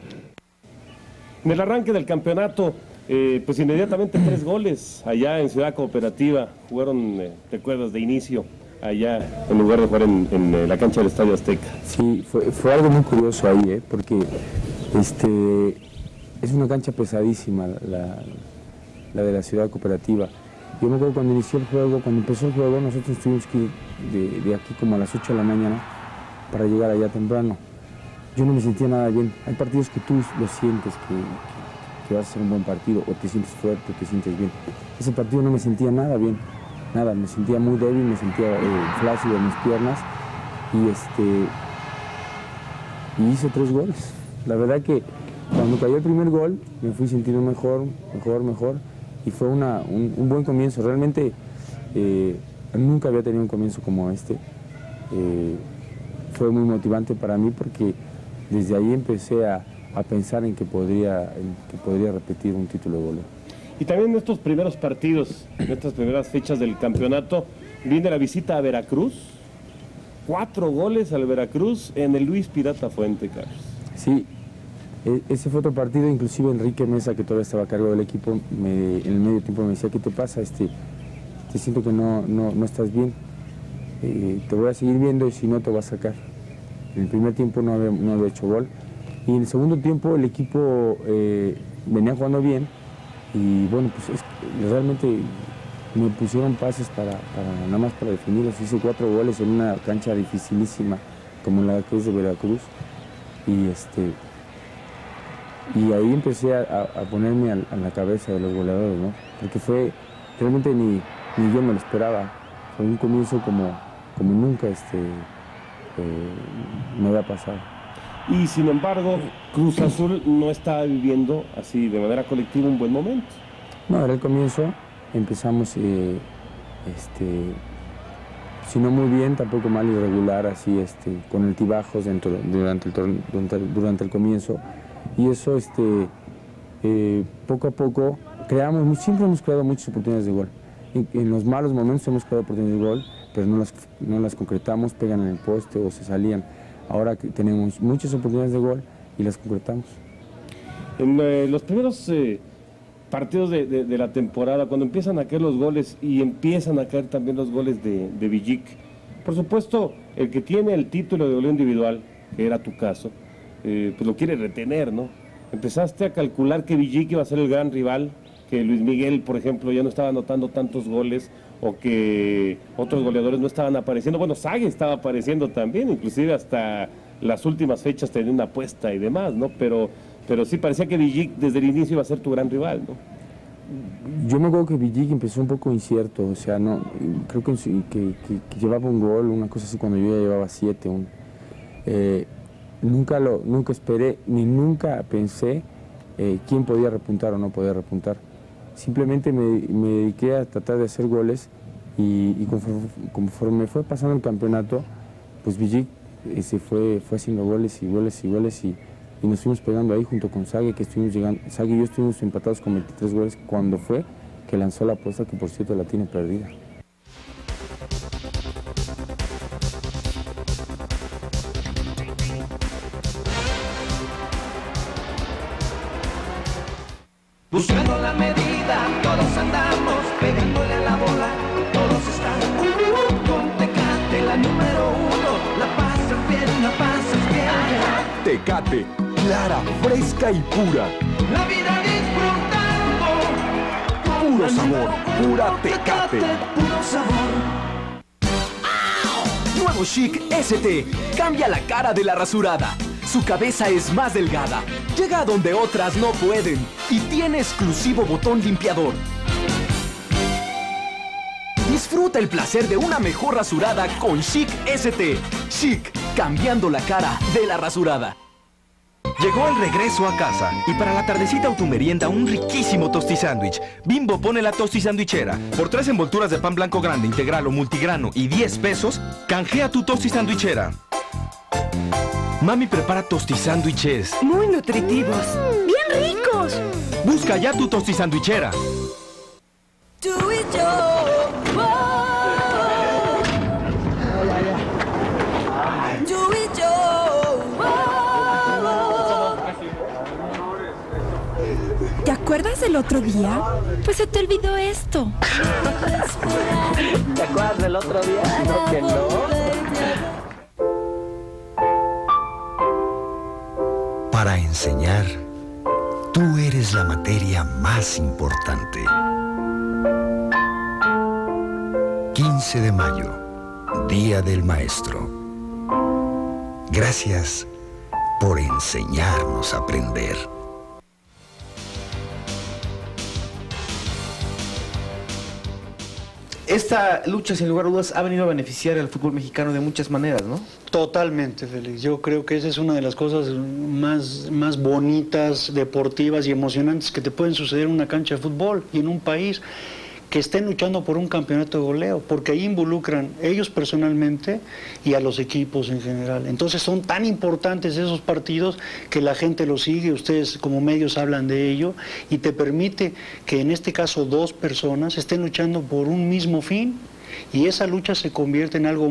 En el arranque del campeonato, pues inmediatamente 3 goles allá en Ciudad Cooperativa. Jugaron, ¿te acuerdas? De inicio allá, en lugar de jugar en la cancha del Estadio Azteca. Sí, fue algo muy curioso ahí, porque es una cancha pesadísima la de la Ciudad Cooperativa. Yo me acuerdo cuando inició el juego, cuando empezó el juego, nosotros tuvimos que ir de aquí como a las 8 de la mañana para llegar allá temprano. Yo no me sentía nada bien. Hay partidos que tú lo sientes que vas a hacer un buen partido, o te sientes fuerte, o te sientes bien. Ese partido no me sentía nada bien, nada, me sentía muy débil, me sentía flácido en mis piernas, y hice 3 goles. La verdad que cuando cayó el primer gol me fui sintiendo mejor, y fue un buen comienzo. Realmente nunca había tenido un comienzo como este. Fue muy motivante para mí porque desde ahí empecé a pensar en que podría repetir un título de goleo. Y también en estos primeros partidos, en estas primeras fechas del campeonato, viene la visita a Veracruz. 4 goles al Veracruz en el Luis Pirata Fuente, Carlos. Sí, ese fue otro partido. Inclusive Enrique Mesa, que todavía estaba a cargo del equipo, en el medio tiempo me decía: ¿qué te pasa? Te siento que no estás bien. Te voy a seguir viendo y si no te voy a sacar. En el primer tiempo no había hecho gol. Y en el segundo tiempo el equipo venía jugando bien. Y bueno, pues realmente me pusieron pases nada más para definirlos. Hice 4 goles en una cancha dificilísima como la que es de Veracruz. Y ahí empecé a ponerme a la cabeza de los goleadores, ¿no? Porque realmente ni yo me lo esperaba. Fue un comienzo como nunca me había pasado. Y sin embargo, Cruz Azul no estaba viviendo así de manera colectiva un buen momento. No, era el comienzo. Empezamos, si no muy bien, tampoco mal, irregular, así, con altibajos durante el comienzo. Y eso, poco a poco, siempre hemos creado muchas oportunidades de gol. En los malos momentos hemos creado oportunidades de gol, pero no las concretamos, pegan en el poste o se salían. Ahora que tenemos muchas oportunidades de gol y las concretamos. En los primeros partidos de la temporada, cuando empiezan a caer los goles y empiezan a caer también los goles de Villic, por supuesto, el que tiene el título de goleo individual, que era tu caso, pues lo quiere retener, ¿no? Empezaste a calcular que Villic iba a ser el gran rival, que Luis Miguel, por ejemplo, ya no estaba anotando tantos goles, o que otros goleadores no estaban apareciendo. Bueno, Sague estaba apareciendo también, inclusive hasta las últimas fechas tenía una apuesta y demás, ¿no? Pero sí parecía que Villic desde el inicio iba a ser tu gran rival, ¿no? Yo me acuerdo que Villic empezó un poco incierto, o sea, no, creo que llevaba un gol, una cosa así, cuando yo ya llevaba 7. Nunca esperé, ni nunca pensé quién podía repuntar o no podía repuntar. Simplemente me dediqué a tratar de hacer goles y conforme fue pasando el campeonato, pues Villic fue haciendo goles y nos fuimos pegando ahí junto con Sague, que estuvimos llegando. Sague y yo estuvimos empatados con 23 goles cuando fue que lanzó la apuesta, que por cierto la tiene perdida. Buscando la medida, todos andamos, pegándole a la bola, todos están. Con Tecate, la número 1, la pasas bien, la pasas bien. Tecate, clara, fresca y pura. La vida disfrutando. Puro sabor, pura Tecate. Puro sabor. Nuevo Chic ST, cambia la cara de la rasurada. Su cabeza es más delgada, llega a donde otras no pueden y tiene exclusivo botón limpiador. Disfruta el placer de una mejor rasurada con Chic ST. Chic, cambiando la cara de la rasurada. Llegó el regreso a casa y para la tardecita o tu merienda un riquísimo tosti sándwich. Bimbo pone la tosti sandwichera. Por 3 envolturas de pan blanco grande, integral o multigrano y 10 pesos, canjea tu tosti sandwichera. Mami prepara tosti sándwiches muy nutritivos, bien ricos. Busca ya tu tosti sandwichera. Tú y yo. Tú y yo. ¿Te acuerdas del otro día? Pues se te olvidó esto. ¿Te acuerdas del otro día? No, que no. Para enseñar, tú eres la materia más importante. 15 de mayo, Día del Maestro. Gracias por enseñarnos a aprender. Esta lucha, sin lugar a dudas, ha venido a beneficiar al fútbol mexicano de muchas maneras, ¿no? Totalmente, Félix. Yo creo que esa es una de las cosas más bonitas, deportivas y emocionantes que te pueden suceder en una cancha de fútbol y en un país, que estén luchando por un campeonato de goleo, porque ahí involucran ellos personalmente y a los equipos en general. Entonces son tan importantes esos partidos que la gente los sigue, ustedes como medios hablan de ello, y te permite que en este caso 2 personas estén luchando por un mismo fin, y esa lucha se convierte en algo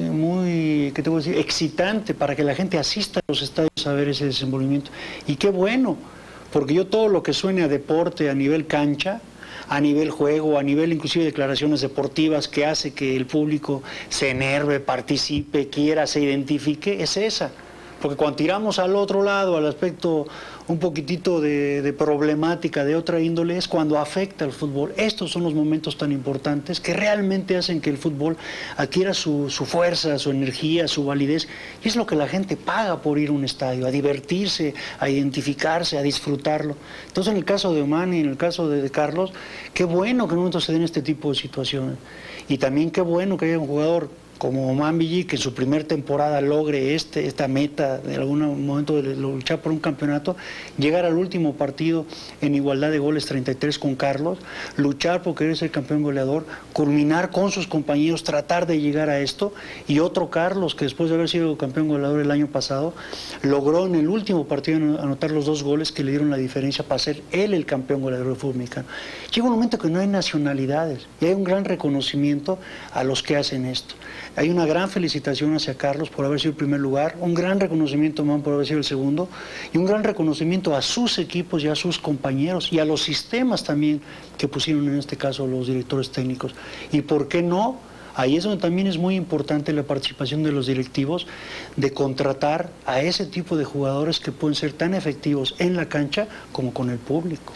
muy, ¿qué te voy a decir?, excitante para que la gente asista a los estadios a ver ese desenvolvimiento. Y qué bueno, porque yo todo lo que suene a deporte a nivel cancha, a nivel juego, a nivel inclusive declaraciones deportivas que hace que el público se enerve, participe, quiera, se identifique, es esa. Porque cuando tiramos al otro lado, al aspecto un poquitito de problemática de otra índole, es cuando afecta al fútbol. Estos son los momentos tan importantes que realmente hacen que el fútbol adquiera su fuerza, su energía, su validez. Y es lo que la gente paga por ir a un estadio, a divertirse, a identificarse, a disfrutarlo. Entonces, en el caso de Oman y en el caso de Carlos, qué bueno que en un momento se den este tipo de situaciones. Y también qué bueno que haya un jugador como Oman Billy, que en su primer temporada logre esta meta de algún momento de luchar por un campeonato, llegar al último partido en igualdad de goles 33 con Carlos, luchar por querer ser campeón goleador, culminar con sus compañeros, tratar de llegar a esto, y otro Carlos que después de haber sido campeón goleador el año pasado, logró en el último partido anotar los 2 goles que le dieron la diferencia para ser él el campeón goleador del fútbol mexicano. Llega un momento que no hay nacionalidades y hay un gran reconocimiento a los que hacen esto. Hay una gran felicitación hacia Carlos por haber sido el primer lugar, un gran reconocimiento a Man por haber sido el segundo, y un gran reconocimiento a sus equipos y a sus compañeros y a los sistemas también que pusieron en este caso los directores técnicos. Y por qué no, ahí es donde también es muy importante la participación de los directivos, de contratar a ese tipo de jugadores que pueden ser tan efectivos en la cancha como con el público.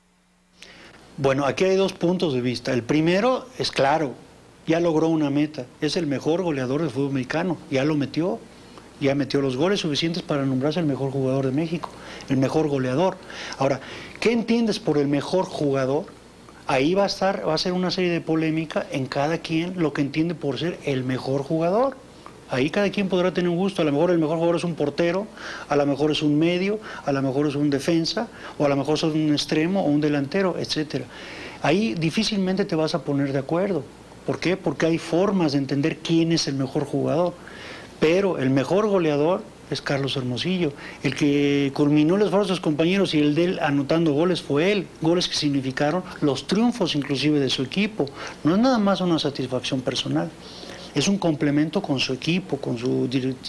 Bueno, aquí hay 2 puntos de vista. El primero es claro, ya logró una meta, es el mejor goleador del fútbol mexicano, ya lo metió, ya metió los goles suficientes para nombrarse el mejor jugador de México, el mejor goleador. Ahora, ¿qué entiendes por el mejor jugador? Ahí va a ser una serie de polémica en cada quien lo que entiende por ser el mejor jugador. Ahí cada quien podrá tener un gusto, a lo mejor el mejor jugador es un portero, a lo mejor es un medio, a lo mejor es un defensa, o a lo mejor es un extremo o un delantero, etc. Ahí difícilmente te vas a poner de acuerdo. ¿Por qué? Porque hay formas de entender quién es el mejor jugador. Pero el mejor goleador es Carlos Hermosillo. El que culminó el esfuerzo de sus compañeros y el de él anotando goles fue él. Goles que significaron los triunfos inclusive de su equipo. No es nada más una satisfacción personal. Es un complemento con su equipo, con su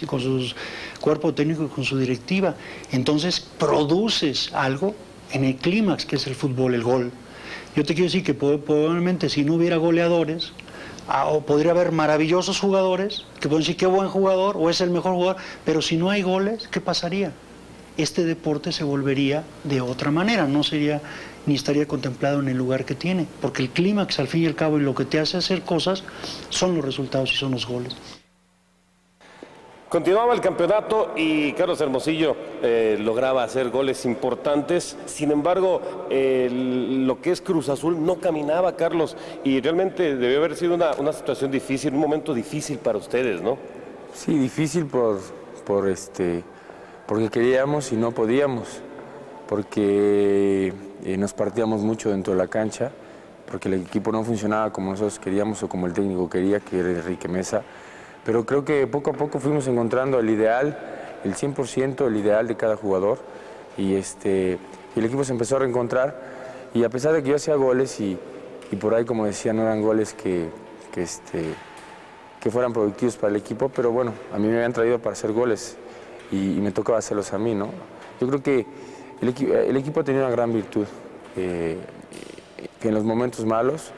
cuerpo técnico y con su directiva. Entonces produces algo en el clímax que es el fútbol, el gol. Yo te quiero decir que probablemente si no hubiera goleadores, o podría haber maravillosos jugadores que pueden decir qué buen jugador o es el mejor jugador, pero si no hay goles, ¿qué pasaría? Este deporte se volvería de otra manera, no sería ni estaría contemplado en el lugar que tiene, porque el clímax al fin y al cabo y lo que te hace hacer cosas son los resultados y son los goles. Continuaba el campeonato y Carlos Hermosillo lograba hacer goles importantes. Sin embargo, lo que es Cruz Azul no caminaba, Carlos, y realmente debió haber sido una situación difícil, un momento difícil para ustedes, ¿no? Sí, difícil por porque queríamos y no podíamos, porque nos partíamos mucho dentro de la cancha, porque el equipo no funcionaba como nosotros queríamos o como el técnico quería, que era Enrique Mesa. Pero creo que poco a poco fuimos encontrando el ideal, el 100%, el ideal de cada jugador, y el equipo se empezó a reencontrar, y a pesar de que yo hacía goles y por ahí, como decía, no eran goles que fueran productivos para el equipo, pero bueno, a mí me habían traído para hacer goles y me tocaba hacerlos a mí, ¿no? Yo creo que el equipo tenía una gran virtud, que en los momentos malos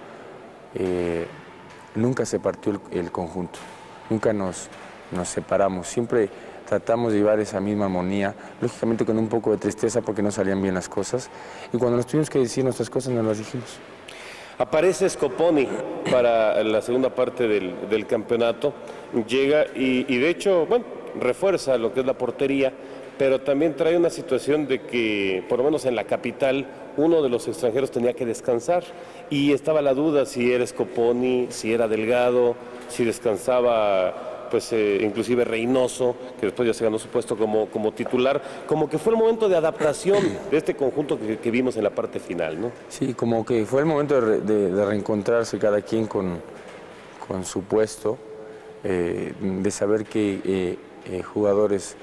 nunca se partió el conjunto, nunca nos separamos, siempre tratamos de llevar esa misma armonía, lógicamente con un poco de tristeza porque no salían bien las cosas, y cuando nos tuvimos que decir nuestras cosas nos las dijimos. Aparece Scoponi para la segunda parte del campeonato, llega y de hecho, bueno, refuerza lo que es la portería, pero también trae una situación de que, por lo menos en la capital, uno de los extranjeros tenía que descansar y estaba la duda si era Scoponi, si era Delgado, si descansaba pues inclusive Reynoso, que después ya se ganó su puesto como titular, como que fue el momento de adaptación de este conjunto que vimos en la parte final, ¿no? Sí, como que fue el momento de reencontrarse cada quien con su puesto, de saber que jugadores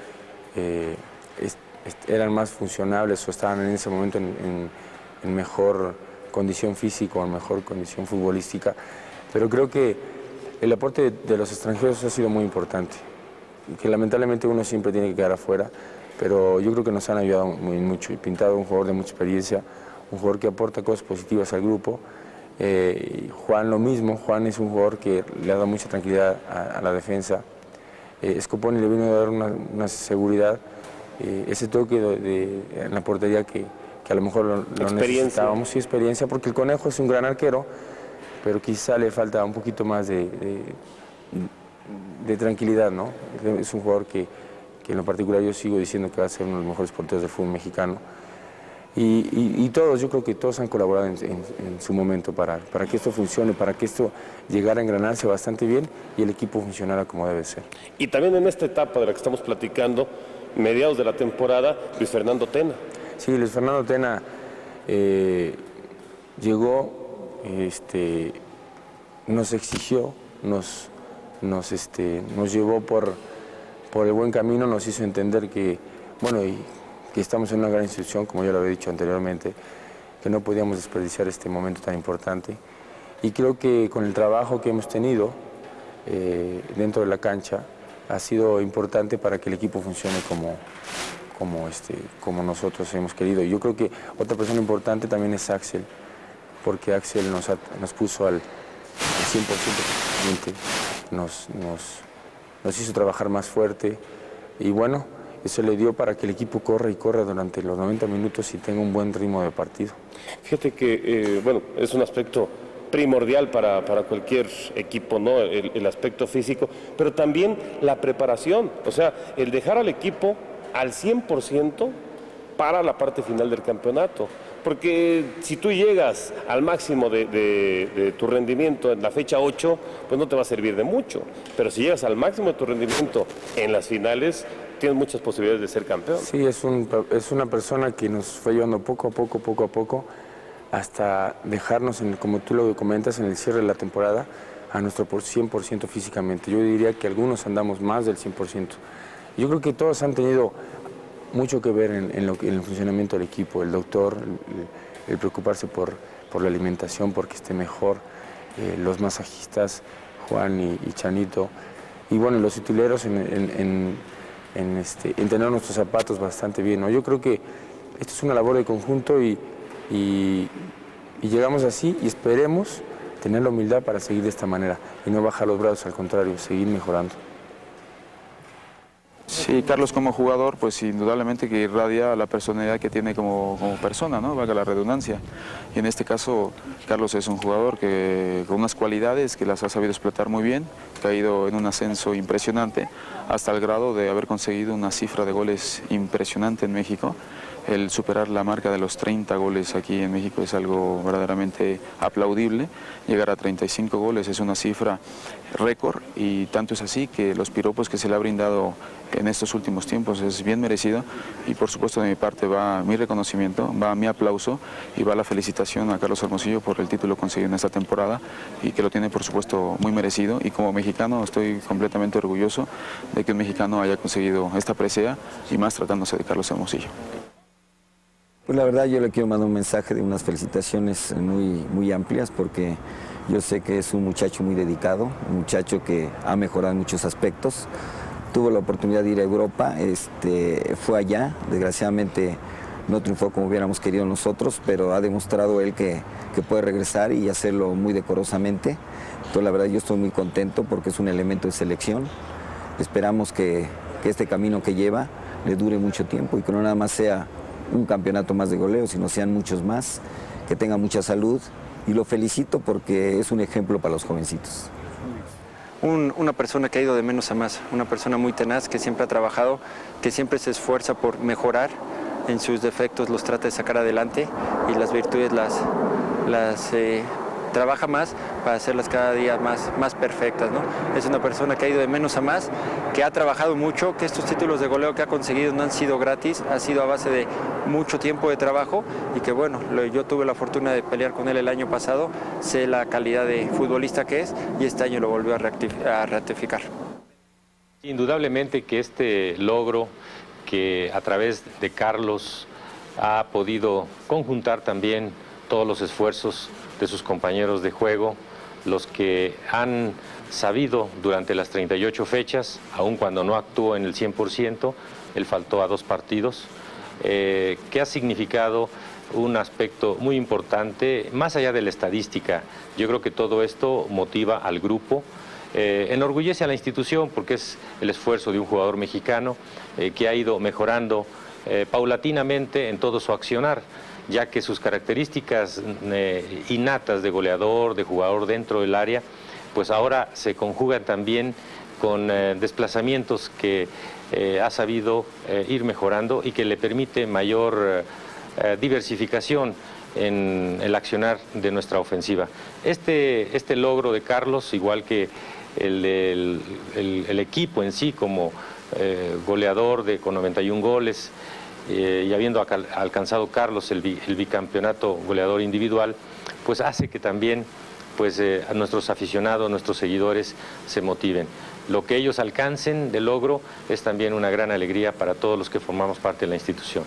eran más funcionables o estaban en ese momento en mejor condición física o en mejor condición futbolística, pero creo que el aporte de los extranjeros ha sido muy importante, que lamentablemente uno siempre tiene que quedar afuera, pero yo creo que nos han ayudado muy mucho y pintado un jugador de mucha experiencia, un jugador que aporta cosas positivas al grupo. Juan lo mismo, Juan es un jugador que le ha dado mucha tranquilidad a la defensa. Scoponi le vino a dar una seguridad, ese toque en la portería que a lo mejor lo necesitábamos, sí, experiencia, porque el Conejo es un gran arquero, pero quizá le falta un poquito más de tranquilidad, ¿no? Es un jugador que en lo particular yo sigo diciendo que va a ser uno de los mejores porteros del fútbol mexicano. Y todos, yo creo que todos han colaborado en su momento para que esto funcione, para que esto llegara a engranarse bastante bien y el equipo funcionara como debe ser. Y también en esta etapa de la que estamos platicando, mediados de la temporada, Luis Fernando Tena. Sí, Luis Fernando Tena llegó, nos exigió, nos llevó por el buen camino, nos hizo entender que, bueno, que estamos en una gran institución, como yo lo había dicho anteriormente, que no podíamos desperdiciar este momento tan importante. Y creo que con el trabajo que hemos tenido dentro de la cancha ha sido importante para que el equipo funcione como nosotros hemos querido. Yo creo que otra persona importante también es Axel, porque Axel nos puso al 100%, nos hizo trabajar más fuerte y bueno, eso le dio para que el equipo corra y corra durante los 90 minutos y tenga un buen ritmo de partido. Fíjate que, bueno, es un aspecto primordial para cualquier equipo, ¿no? El aspecto físico, pero también la preparación, o sea, el dejar al equipo al 100% para la parte final del campeonato. Porque si tú llegas al máximo de tu rendimiento en la fecha 8, pues no te va a servir de mucho. Pero si llegas al máximo de tu rendimiento en las finales, tienes muchas posibilidades de ser campeón. Sí, es una persona que nos fue llevando poco a poco, hasta dejarnos, como tú lo comentas, en el cierre de la temporada, a nuestro 100% físicamente. Yo diría que algunos andamos más del 100%. Yo creo que todos han tenido mucho que ver en el funcionamiento del equipo, el doctor, el preocuparse por la alimentación, porque esté mejor, los masajistas, Juan y Chanito, y bueno, los utileros en tener nuestros zapatos bastante bien, ¿no? Yo creo que esto es una labor de conjunto y llegamos así y esperemos tener la humildad para seguir de esta manera y no bajar los brazos, al contrario, seguir mejorando. Sí, Carlos como jugador, pues indudablemente que irradia la personalidad que tiene como persona, ¿no? Valga la redundancia. Y en este caso, Carlos es un jugador con unas cualidades que las ha sabido explotar muy bien, que ha ido en un ascenso impresionante, hasta el grado de haber conseguido una cifra de goles impresionante en México. el superar la marca de los 30 goles aquí en México es algo verdaderamente aplaudible. Llegar a 35 goles es una cifra récord y tanto es así que los piropos que se le ha brindado en estos últimos tiempos es bien merecido y por supuesto de mi parte va mi reconocimiento, va mi aplauso y va la felicitación a Carlos Hermosillo por el título conseguido en esta temporada y que lo tiene por supuesto muy merecido y como mexicano estoy completamente orgulloso de que un mexicano haya conseguido esta presea y más tratándose de Carlos Hermosillo. Pues la verdad yo le quiero mandar un mensaje de unas felicitaciones muy amplias porque yo sé que es un muchacho muy dedicado, un muchacho que ha mejorado en muchos aspectos. Tuvo la oportunidad de ir a Europa, fue allá, desgraciadamente no triunfó como hubiéramos querido nosotros, pero ha demostrado él que puede regresar y hacerlo muy decorosamente. Entonces la verdad yo estoy muy contento porque es un elemento de selección. Esperamos que este camino que lleva le dure mucho tiempo y que no nada más sea un campeonato más de goleo, sino sean muchos más, que tenga mucha salud y lo felicito porque es un ejemplo para los jovencitos. Una persona que ha ido de menos a más, una persona muy tenaz, que siempre ha trabajado, que siempre se esfuerza por mejorar, en sus defectos los trata de sacar adelante y las virtudes las trabaja más para hacerlas cada día más perfectas, ¿no? Es una persona que ha ido de menos a más, que ha trabajado mucho, que estos títulos de goleo que ha conseguido no han sido gratis, ha sido a base de mucho tiempo de trabajo y que bueno, yo tuve la fortuna de pelear con él el año pasado, sé la calidad de futbolista que es y este año lo volvió a ratificar. Indudablemente que este logro que a través de Carlos ha podido conjuntar también todos los esfuerzos de sus compañeros de juego, los que han sabido durante las 38 fechas, aun cuando no actuó en el 100%, él faltó a 2 partidos, que ha significado un aspecto muy importante, más allá de la estadística. Yo creo que todo esto motiva al grupo, enorgullece a la institución porque es el esfuerzo de un jugador mexicano que ha ido mejorando paulatinamente en todo su accionar, ya que sus características innatas de goleador, de jugador dentro del área, pues ahora se conjugan también con desplazamientos que ha sabido ir mejorando y que le permite mayor diversificación en el accionar de nuestra ofensiva. Este logro de Carlos, igual que el equipo en sí como goleador con 91 goles, y habiendo alcanzado Carlos el bicampeonato goleador individual, pues hace que también a nuestros aficionados, nuestros seguidores se motiven. Lo que ellos alcancen de logro es también una gran alegría para todos los que formamos parte de la institución.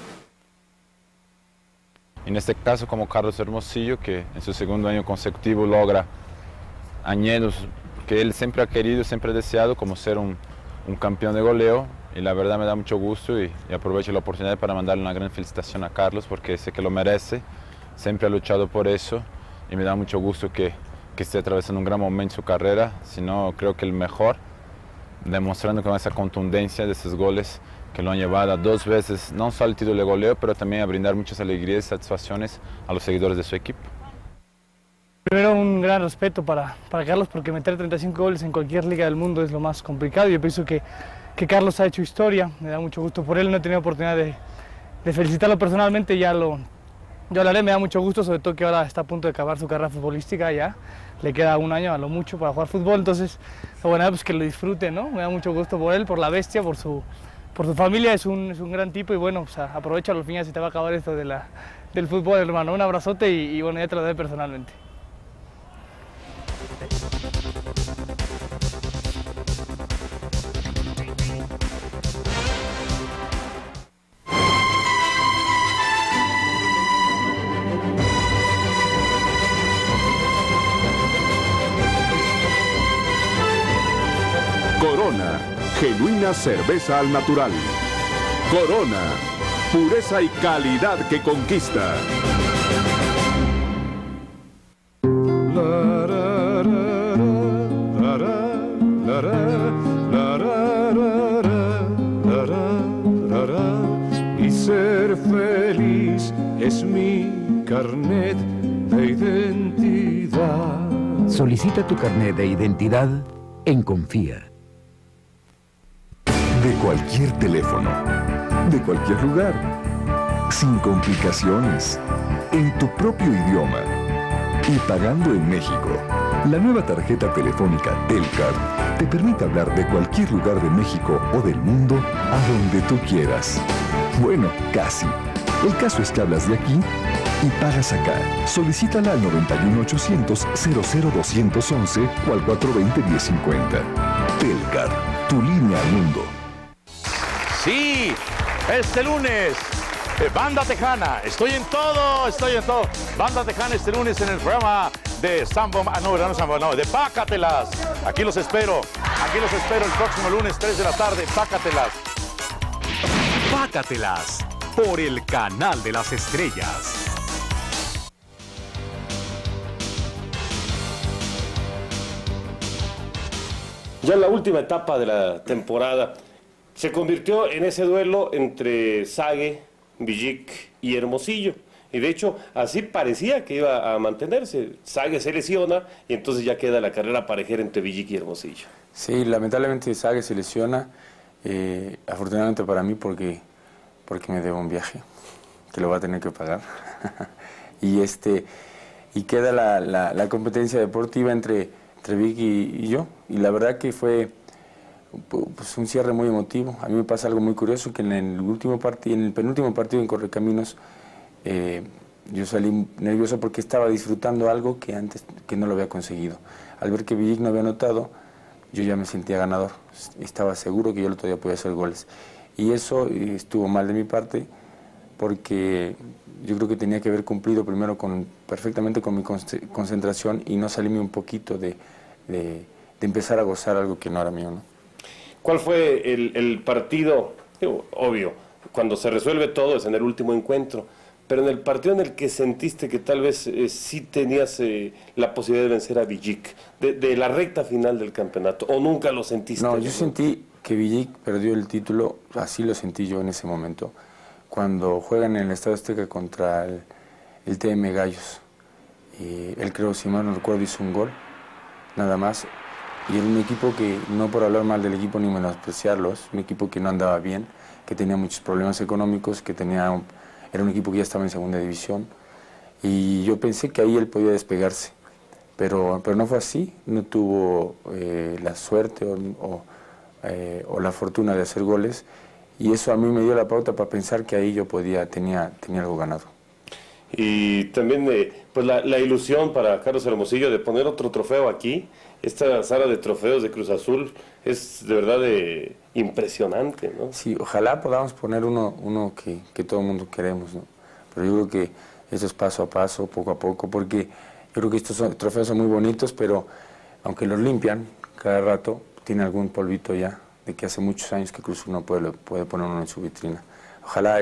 En este caso como Carlos Hermosillo, que en su segundo año consecutivo logra anhelos que él siempre ha querido, siempre ha deseado, como ser un campeón de goleo. Y la verdad me da mucho gusto y aprovecho la oportunidad para mandarle una gran felicitación a Carlos porque sé que lo merece, siempre ha luchado por eso y me da mucho gusto que esté atravesando un gran momento en su carrera, sino creo que el mejor, demostrando con esa contundencia de esos goles que lo han llevado a 2 veces, no solo el título de goleo, pero también a brindar muchas alegrías y satisfacciones a los seguidores de su equipo. Primero un gran respeto para Carlos porque meter 35 goles en cualquier liga del mundo es lo más complicado. Yo pienso que Carlos ha hecho historia, me da mucho gusto por él, no he tenido oportunidad de felicitarlo personalmente, yo lo haré, me da mucho gusto, sobre todo que ahora está a punto de acabar su carrera futbolística ya, le queda 1 año a lo mucho para jugar fútbol, entonces lo bueno es que lo disfrute, ¿no? Me da mucho gusto por él, por la bestia, por su familia, es un gran tipo y bueno, pues aprovecha los fines, se te va a acabar esto del fútbol, hermano, un abrazote y bueno, ya te lo doy personalmente. Corona, genuina cerveza al natural. Corona, pureza y calidad que conquista. Y ser feliz es mi carnet de identidad. Solicita tu carnet de identidad en Confía. De cualquier teléfono, de cualquier lugar, sin complicaciones, en tu propio idioma y pagando en México. La nueva tarjeta telefónica Telcard te permite hablar de cualquier lugar de México o del mundo a donde tú quieras. Bueno, casi. El caso es que hablas de aquí y pagas acá. Solicítala al 91800 00211 o al 420-1050. Telcard, tu línea al mundo. Sí, este lunes, Banda Tejana. Estoy en todo. Banda Tejana este lunes en el programa de de Pácatelas. Aquí los espero el próximo lunes, 3 de la tarde. Pácatelas. Pácatelas, por el canal de las estrellas. Ya en la última etapa de la temporada se convirtió en ese duelo entre Sague, Villic y Hermosillo. Y de hecho, así parecía que iba a mantenerse. Sague se lesiona y entonces ya queda la carrera parejera entre Villic y Hermosillo. Sí, lamentablemente Sague se lesiona. Afortunadamente para mí porque me debo un viaje que lo va a tener que pagar. y queda la competencia deportiva entre Vicky y yo, y la verdad que fue pues, un cierre muy emotivo. A mí me pasa algo muy curioso, que en el penúltimo partido en Correcaminos yo salí nervioso porque estaba disfrutando algo que antes no lo había conseguido. Al ver que Villic no había anotado, yo ya me sentía ganador, estaba seguro que yo todavía podía hacer goles. Y eso estuvo mal de mi parte, porque yo creo que tenía que haber cumplido primero perfectamente con mi concentración y no salirme un poquito de empezar a gozar algo que no era mío, ¿no? ¿Cuál fue el partido? Obvio, cuando se resuelve todo es en el último encuentro, pero en el partido en el que sentiste que tal vez sí tenías la posibilidad de vencer a Villic, de la recta final del campeonato, ¿o nunca lo sentiste? No, yo sentí que Villic perdió el título, así lo sentí yo en ese momento, cuando juegan en el Estadio Azteca contra el TM Gallos. Él, creo, si mal no recuerdo, hizo un gol, nada más. Y era un equipo que, no por hablar mal del equipo ni menospreciarlos, un equipo que no andaba bien, que tenía muchos problemas económicos, era un equipo que ya estaba en segunda división. Y yo pensé que ahí él podía despegarse, pero no fue así, no tuvo la suerte o la fortuna de hacer goles. Y eso a mí me dio la pauta para pensar que ahí yo tenía algo ganado. Y también pues la ilusión para Carlos Hermosillo de poner otro trofeo aquí. Esta sala de trofeos de Cruz Azul es de verdad impresionante, ¿no? Sí, ojalá podamos poner uno que todo el mundo queremos, ¿no? Pero yo creo que eso es paso a paso, poco a poco, porque yo creo que estos trofeos son muy bonitos, pero aunque los limpian cada rato, tiene algún polvito ya, de que hace muchos años que Cruz Azul no puede poner uno en su vitrina. Ojalá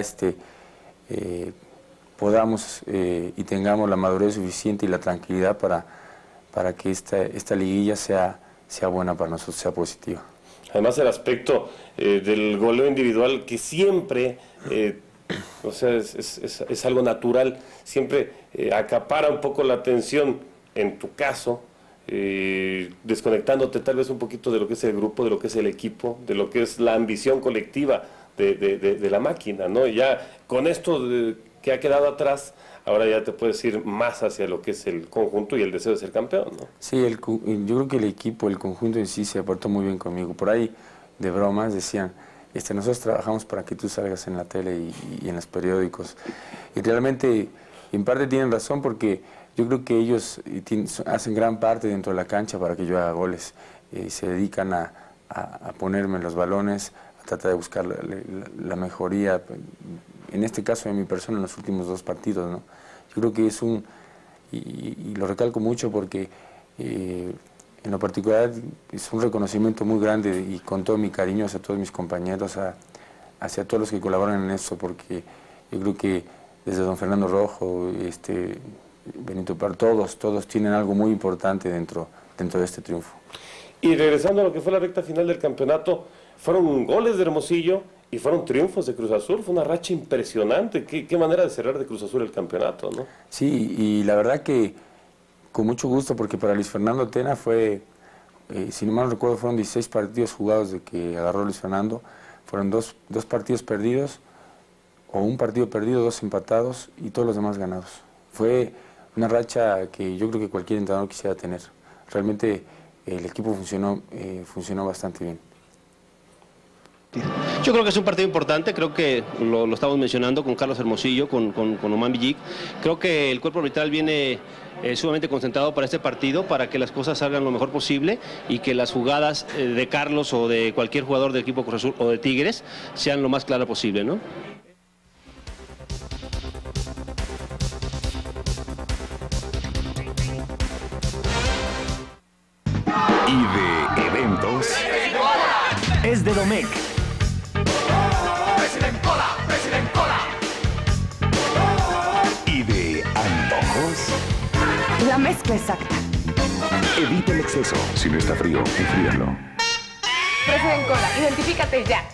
podamos y tengamos la madurez suficiente y la tranquilidad para que esta liguilla sea buena para nosotros, sea positiva. Además el aspecto del goleo individual que siempre, o sea, es algo natural, siempre acapara un poco la atención, en tu caso, desconectándote tal vez un poquito de lo que es el grupo, de lo que es el equipo, de lo que es la ambición colectiva de la máquina, ¿no? Y ya con esto que ha quedado atrás, ahora ya te puedes ir más hacia lo que es el conjunto y el deseo de ser campeón, ¿no? Sí, yo creo que el equipo, el conjunto en sí se aportó muy bien conmigo. Por ahí, de bromas, decían, nosotros trabajamos para que tú salgas en la tele y en los periódicos. Y realmente, en parte tienen razón, porque yo creo que ellos hacen gran parte dentro de la cancha para que yo haga goles. Se dedican a ponerme los balones, a tratar de buscar la mejoría, en este caso de mi persona en los últimos 2 partidos, ¿no? Yo creo que y lo recalco mucho porque en lo particular es un reconocimiento muy grande y con todo mi cariño hacia todos mis compañeros, hacia todos los que colaboran en eso, porque yo creo que desde don Fernando Rojo, Benito Par, todos tienen algo muy importante dentro de este triunfo. Y regresando a lo que fue la recta final del campeonato, fueron goles de Hermosillo y fueron triunfos de Cruz Azul. Fue una racha impresionante. Qué manera de cerrar de Cruz Azul el campeonato, ¿no? Sí, y la verdad que con mucho gusto, porque para Luis Fernando Tena fue, si no mal recuerdo, fueron 16 partidos jugados de que agarró Luis Fernando. Fueron dos partidos perdidos, o un partido perdido, 2 empatados y todos los demás ganados. Fue una racha que yo creo que cualquier entrenador quisiera tener. Realmente el equipo funcionó bastante bien. Yo creo que es un partido importante, creo que lo estamos mencionando con Carlos Hermosillo, con Oman Villic. Creo que el cuerpo arbitral viene sumamente concentrado para este partido, para que las cosas salgan lo mejor posible y que las jugadas de Carlos o de cualquier jugador del equipo Cruz Azul o de Tigres sean lo más claras posible, ¿no? Y de eventos Es de Domecq. y de antojos. La mezcla exacta. Evita el exceso. Si no está frío, enfríalo. President Cola, identifícate ya.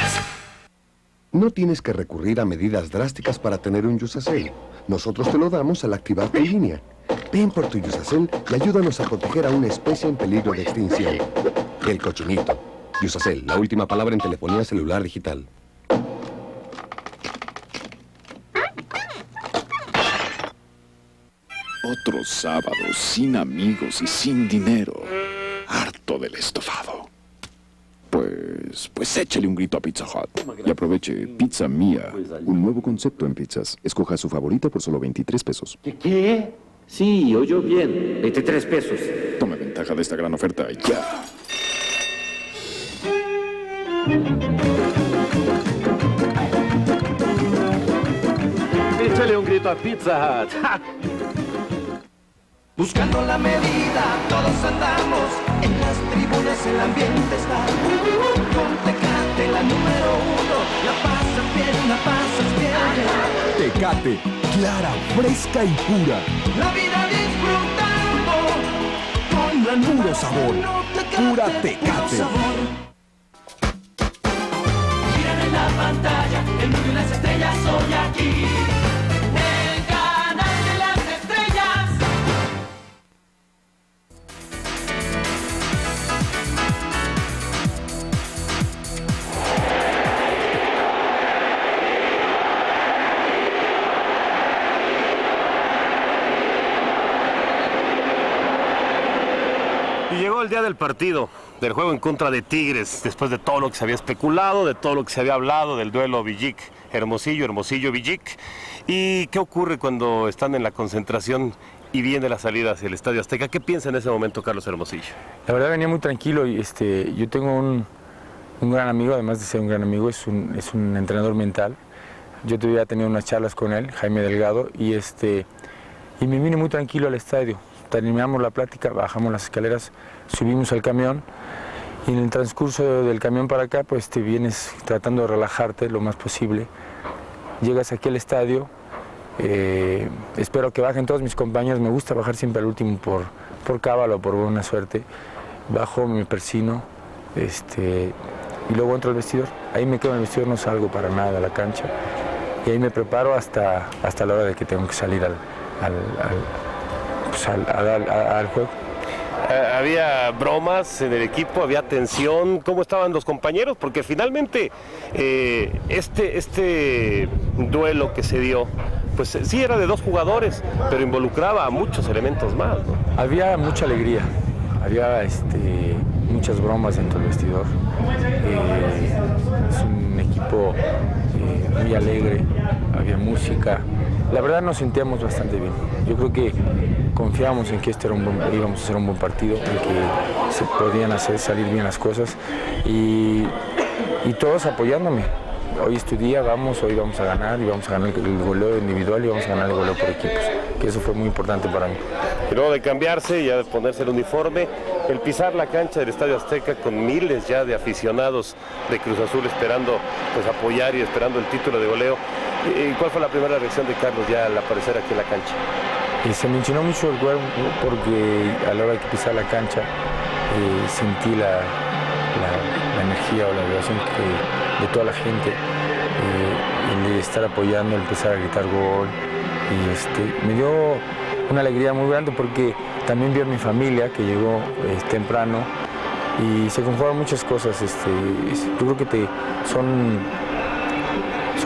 No tienes que recurrir a medidas drásticas para tener un Yusacell. Nosotros te lo damos al activarte en línea. Ven por tu Yusacell y ayúdanos a proteger a una especie en peligro de extinción. El cochinito. Yusacell, la última palabra en telefonía celular digital. Otro sábado sin amigos y sin dinero. Harto del estofado. Pues échale un grito a Pizza Hut. Y aproveche Pizza Mía, un nuevo concepto en pizzas. Escoja su favorita por solo 23 pesos. ¿Qué? Sí, oyó bien. 23 pesos. Tome ventaja de esta gran oferta ya. Échale un grito a Pizza Hut. Buscando la medida, todos andamos. En las tribunas el ambiente está. Con Tecate, la número 1. La pasas bien, la pasas bien. Tecate, clara, fresca y pura. La vida disfrutando. Con la Puro sabor, pura Tecate. Giran en la pantalla, el mundo y las estrellas hoy aquí. El canal de las estrellas. Y llegó el día del partido, del juego en contra de Tigres, después de todo lo que se había especulado, de todo lo que se había hablado, del duelo Villic-Hermosillo, Hermosillo-Villic. ¿Y qué ocurre cuando están en la concentración y viene la salida hacia el Estadio Azteca? ¿Qué piensa en ese momento Carlos Hermosillo? La verdad venía muy tranquilo y yo tengo un gran amigo, además de ser un gran amigo, es un entrenador mental. Yo había tenido unas charlas con él, Jaime Delgado, y me vine muy tranquilo al estadio. Terminamos la plática, bajamos las escaleras, subimos al camión y en el transcurso del camión para acá pues te vienes tratando de relajarte lo más posible. Llegas aquí al estadio, espero que bajen todos mis compañeros, me gusta bajar siempre al último por cábala o por buena suerte. Bajo, me persino y luego entro al vestidor. Ahí me quedo en el vestidor, no salgo para nada a la cancha y ahí me preparo hasta la hora de que tengo que salir al juego. Había bromas en el equipo, había tensión. ¿Cómo estaban los compañeros? Porque finalmente este duelo que se dio, pues sí era de dos jugadores, pero involucraba a muchos elementos más, ¿no? Había mucha alegría, había muchas bromas dentro del vestidor. Es un equipo muy alegre, había música. La verdad nos sentíamos bastante bien. Yo creo que confiábamos en que íbamos a hacer un buen partido, en que se podían salir bien las cosas y todos apoyándome. Hoy es tu día, hoy vamos a ganar y vamos a ganar el goleo individual y vamos a ganar el goleo por equipos, que eso fue muy importante para mí. Y luego de cambiarse y ya de ponerse el uniforme, el pisar la cancha del Estadio Azteca con miles ya de aficionados de Cruz Azul esperando pues apoyar y esperando el título de goleo. ¿Cuál fue la primera reacción de Carlos ya al aparecer aquí en la cancha? Se me enchinó mucho el cuerpo porque a la hora de pisar la cancha sentí la energía o la vibración de toda la gente, el de estar apoyando, empezar a gritar gol. Y me dio una alegría muy grande porque también vi a mi familia que llegó temprano y se conjugaron muchas cosas. Yo creo que son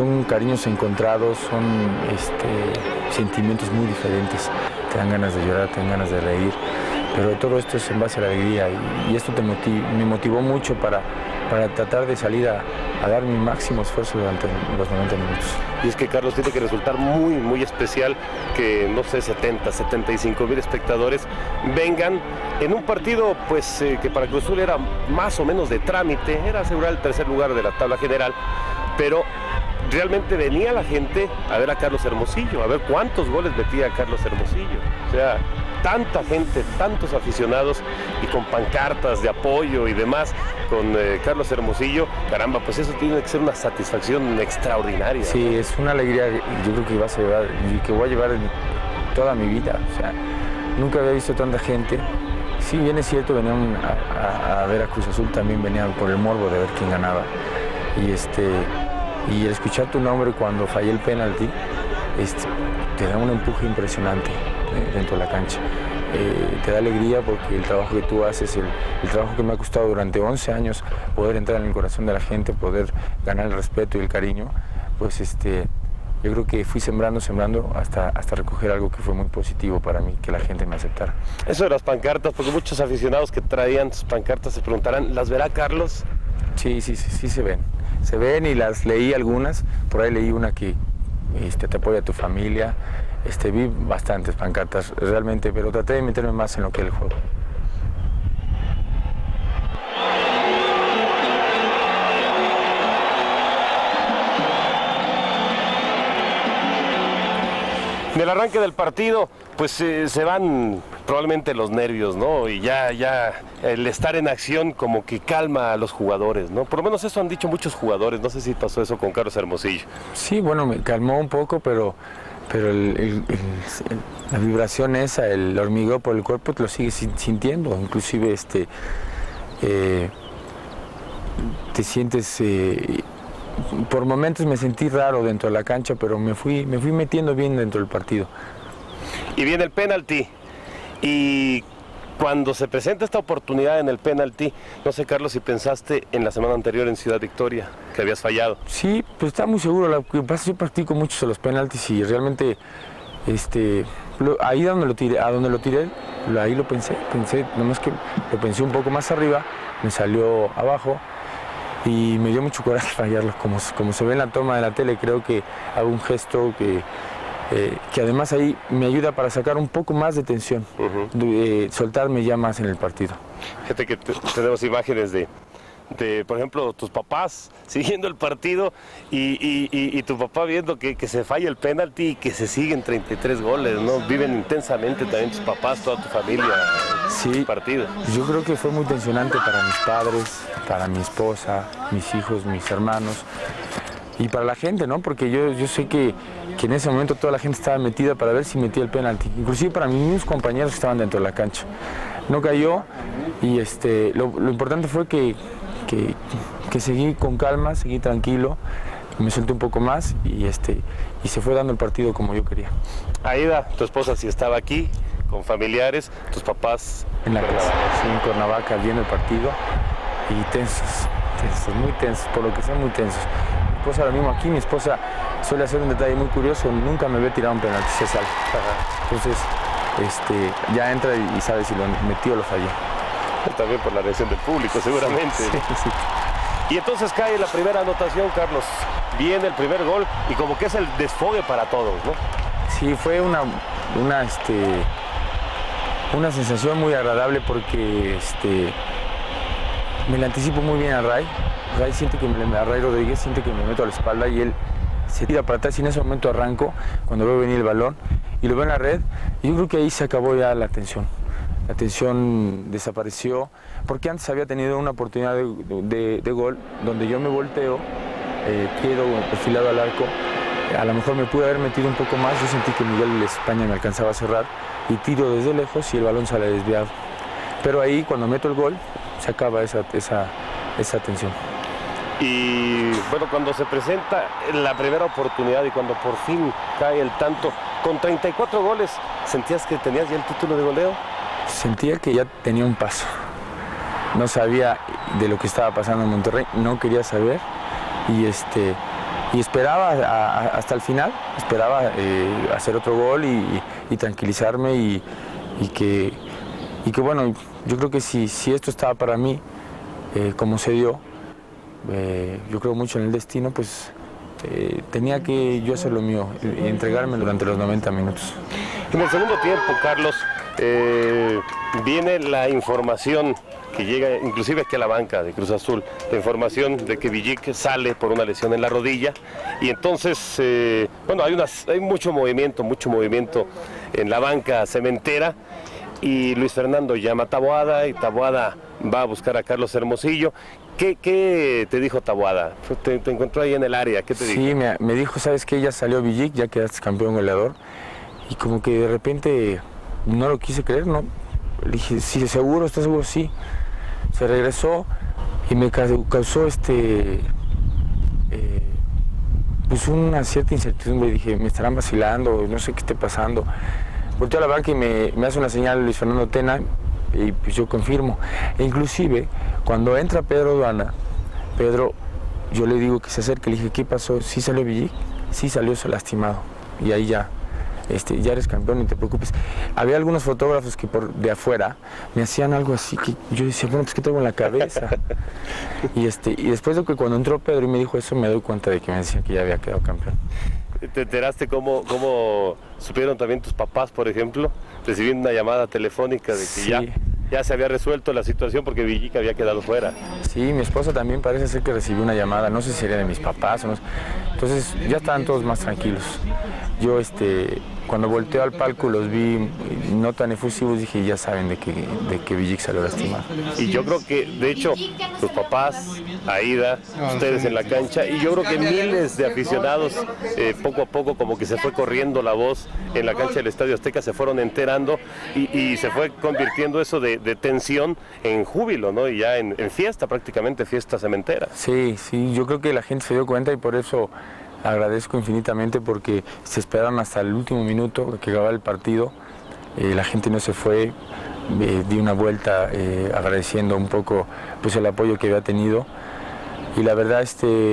son cariños encontrados, son sentimientos muy diferentes. Te dan ganas de llorar, te dan ganas de reír, pero todo esto es en base a la alegría y esto me motivó mucho para tratar de salir a dar mi máximo esfuerzo durante los 90 minutos. Y es que, Carlos, tiene que resultar muy, muy especial que, no sé, 70, 75 mil espectadores vengan en un partido pues que para Cruz Azul era más o menos de trámite, era asegurar el tercer lugar de la tabla general, pero realmente venía la gente a ver a Carlos Hermosillo, a ver cuántos goles metía Carlos Hermosillo. O sea, tanta gente, tantos aficionados y con pancartas de apoyo y demás con Carlos Hermosillo, caramba, pues eso tiene que ser una satisfacción extraordinaria. Sí, es una alegría, yo creo que vas a llevar y que voy a llevar toda mi vida. O sea, nunca había visto tanta gente. Sí, bien es cierto, venían a ver a Cruz Azul, también venían por el morbo de ver quién ganaba. Y el escuchar tu nombre cuando fallé el penalti, te da un empuje impresionante dentro de la cancha. Te da alegría porque el trabajo que tú haces, el trabajo que me ha costado durante 11 años, poder entrar en el corazón de la gente, poder ganar el respeto y el cariño, pues yo creo que fui sembrando hasta recoger algo que fue muy positivo para mí, que la gente me aceptara. Eso de las pancartas, porque muchos aficionados que traían sus pancartas se preguntarán, ¿las verá Carlos? Sí se ven. Se ven y las leí algunas, por ahí leí una que te apoya a tu familia, vi bastantes pancartas realmente, pero traté de meterme más en lo que es el juego. En el arranque del partido, pues se van probablemente los nervios, ¿no? Y ya el estar en acción como que calma a los jugadores, ¿no? Por lo menos eso han dicho muchos jugadores, no sé si pasó eso con Carlos Hermosillo. Sí, bueno, me calmó un poco, pero la vibración esa, el hormigueo por el cuerpo, te lo sigues sintiendo, inclusive te sientes... por momentos me sentí raro dentro de la cancha, pero me fui metiendo bien dentro del partido. Y viene el penalti. Y cuando se presenta esta oportunidad en el penalti, no sé, Carlos, si pensaste en la semana anterior en Ciudad Victoria, que habías fallado. Sí, pues estaba muy seguro. Lo que pasa es que yo practico mucho los penaltis y realmente ahí donde lo tiré, ahí lo pensé, nomás que lo pensé un poco más arriba, me salió abajo. Y me dio mucho coraje fallarlos, como se ve en la toma de la tele. Creo que hago un gesto que además ahí me ayuda para sacar un poco más de tensión, soltarme ya más en el partido. Fíjate que tenemos imágenes de, por ejemplo, tus papás siguiendo el partido y tu papá viendo que se falla el penalti y que se siguen 33 goles, ¿no? Viven intensamente también tus papás, toda tu familia, el partido. Yo creo que fue muy tensionante para mis padres, para mi esposa, mis hijos, mis hermanos y para la gente, ¿no? Porque yo sé que en ese momento toda la gente estaba metida para ver si metía el penalti, inclusive para mis mismos compañeros que estaban dentro de la cancha. No cayó y lo importante fue que seguí con calma, seguí tranquilo, me solté un poco más y se fue dando el partido como yo quería. Aida, tu esposa sí estaba aquí, con familiares, tus papás en la casa, sí, en Cuernavaca, viendo el partido y tensos, muy tensos, por lo que sea muy tensos. Mi esposa ahora mismo aquí, mi esposa suele hacer un detalle muy curioso, nunca me ve tirar un penalti, se sale. Entonces, ya entra y sabe si lo metió o lo falló. También por la reacción del público, seguramente. Sí. Y entonces cae la primera anotación, Carlos. Viene el primer gol y como que es el desfogue para todos, ¿no? Sí, fue una sensación muy agradable porque me la anticipo muy bien a Ray. Ray Rodríguez siente que me meto a la espalda y él se tira para atrás y en ese momento arranco cuando veo venir el balón y lo veo en la red y yo creo que ahí se acabó ya la tensión. La tensión desapareció porque antes había tenido una oportunidad de gol donde yo me volteo, quedo perfilado al arco, a lo mejor me pude haber metido un poco más, yo sentí que Miguel España me alcanzaba a cerrar y tiro desde lejos y el balón sale desviado. Pero ahí cuando meto el gol se acaba esa tensión. Y bueno, cuando se presenta la primera oportunidad y cuando por fin cae el tanto, con 34 goles, ¿sentías que tenías ya el título de goleo? Sentía que ya tenía un paso. No sabía de lo que estaba pasando en Monterrey, no quería saber y esperaba hasta el final, esperaba hacer otro gol y tranquilizarme y que bueno, yo creo que si esto estaba para mí, como se dio, yo creo mucho en el destino, pues tenía que yo hacer lo mío y entregarme durante los 90 minutos. En el segundo tiempo, Carlos, viene la información que llega inclusive aquí a la banca de Cruz Azul, la información de que Villic sale por una lesión en la rodilla, y entonces, bueno, hay mucho movimiento en la banca cementera, y Luis Fernando llama a Taboada, y Taboada va a buscar a Carlos Hermosillo. ¿Qué te dijo Taboada? Te encontró ahí en el área, ¿qué te dijo? Sí, me dijo, ¿sabes qué? Ya salió Villic, ya quedaste campeón goleador, y como que de repente no lo quise creer, ¿no? Le dije, sí, ¿seguro? ¿Estás seguro? Sí. Se regresó y me causó pues una cierta incertidumbre. Dije, me estarán vacilando, no sé qué esté pasando. Volteo a la banca y me hace una señal Luis Fernando Tena y pues yo confirmo. E inclusive, cuando entra Pedro Duana, yo le digo que se acerque, le dije, ¿qué pasó? ¿Sí salió Villic? Sí salió lastimado. Y ahí ya eres campeón, no te preocupes. Había algunos fotógrafos que de afuera me hacían algo así, que yo decía, bueno, pues ¿qué tengo en la cabeza? y después de que cuando entró Pedro y me dijo eso, me doy cuenta de que me decían que ya había quedado campeón. ¿Te enteraste cómo supieron también tus papás, por ejemplo, recibiendo una llamada telefónica de que sí, ya se había resuelto la situación porque Villic había quedado fuera? Sí, mi esposa también parece ser que recibió una llamada, no sé si sería de mis papás o no. Entonces ya estaban todos más tranquilos. Yo cuando volteo al palco los vi no tan efusivos, dije, ya saben de que Villic salió lastimado. Y yo creo que, de hecho, tus papás, Aida, ustedes en la cancha, y yo creo que miles de aficionados, poco a poco, como que se fue corriendo la voz en la cancha del Estadio Azteca, se fueron enterando y se fue convirtiendo eso de tensión en júbilo, ¿no? Y ya en fiesta, prácticamente fiesta cementera. Sí, yo creo que la gente se dio cuenta y por eso agradezco infinitamente, porque se esperaron hasta el último minuto que acababa el partido. La gente no se fue, di una vuelta agradeciendo un poco pues el apoyo que había tenido, y la verdad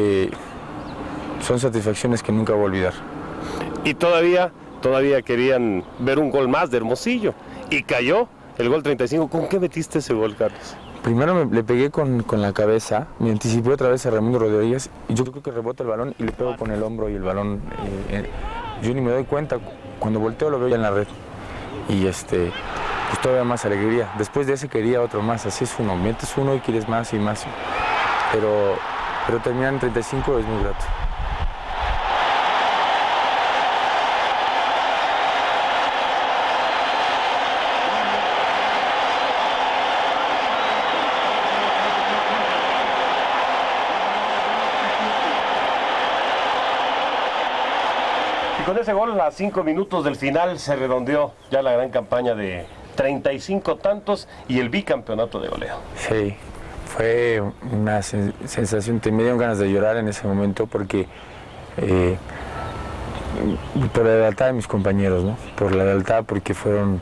son satisfacciones que nunca voy a olvidar. Y todavía querían ver un gol más de Hermosillo, y cayó el gol 35. ¿Con qué metiste ese gol, Carlos? Primero le pegué con la cabeza, me anticipé otra vez a Raimundo Rodríguez, y yo creo que rebota el balón y le pego con el hombro, y el balón, yo ni me doy cuenta, cuando volteo lo veo ya en la red, y pues todavía más alegría. Después de ese quería otro más, así es uno, metes uno y quieres más y más, pero terminar en 35 es muy grato. Con ese gol, a 5 minutos del final, se redondeó ya la gran campaña de 35 tantos y el bicampeonato de goleo. Sí, fue una sensación, me dieron ganas de llorar en ese momento, porque por la lealtad de mis compañeros, ¿no? Por la lealtad, porque fueron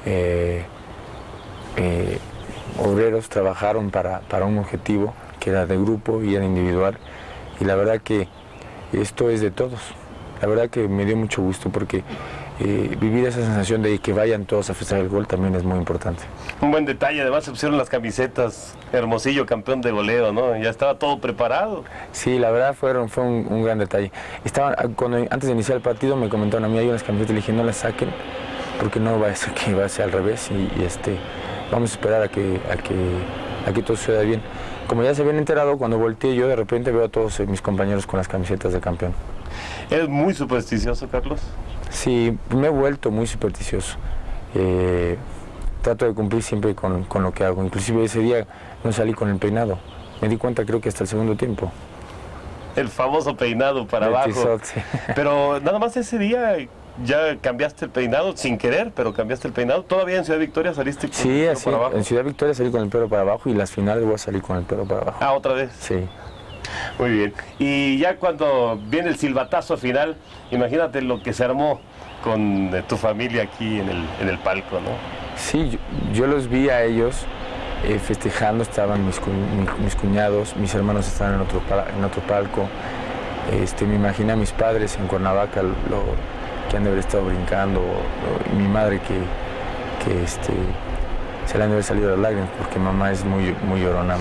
obreros, trabajaron para un objetivo que era de grupo y era individual, y la verdad que esto es de todos. La verdad que me dio mucho gusto, porque vivir esa sensación de que vayan todos a festejar el gol también es muy importante. Un buen detalle, además se pusieron las camisetas Hermosillo campeón de goleo, ¿no? Ya estaba todo preparado. Sí, la verdad fue un gran detalle. Antes de iniciar el partido me comentaron a mí, hay unas camisetas, le dije no las saquen, porque no va a ser que va a ser al revés, y vamos a esperar a que todo suceda bien. Como ya se habían enterado, cuando volteé yo de repente veo a todos mis compañeros con las camisetas de campeón. ¿Eres muy supersticioso, Carlos? Sí, me he vuelto muy supersticioso. Trato de cumplir siempre con lo que hago. Inclusive ese día no salí con el peinado. Me di cuenta, creo que hasta el segundo tiempo. El famoso peinado para abajo. Tizot, sí. Pero nada más ese día ya cambiaste el peinado, sin querer, pero cambiaste el peinado. ¿Todavía en Ciudad Victoria saliste con el pelo para abajo? En Ciudad Victoria salí con el pelo para abajo, y las finales voy a salir con el pelo para abajo. Ah, ¿otra vez? Sí. Muy bien. Y ya cuando viene el silbatazo final, imagínate lo que se armó con tu familia aquí en el palco, ¿no? Sí, yo los vi a ellos festejando, estaban mis cuñados, mis hermanos estaban en otro palco, Me imaginé a mis padres en Cuernavaca, que han de haber estado brincando, y mi madre que se le han de haber salido las lágrimas, porque mamá es muy llorona,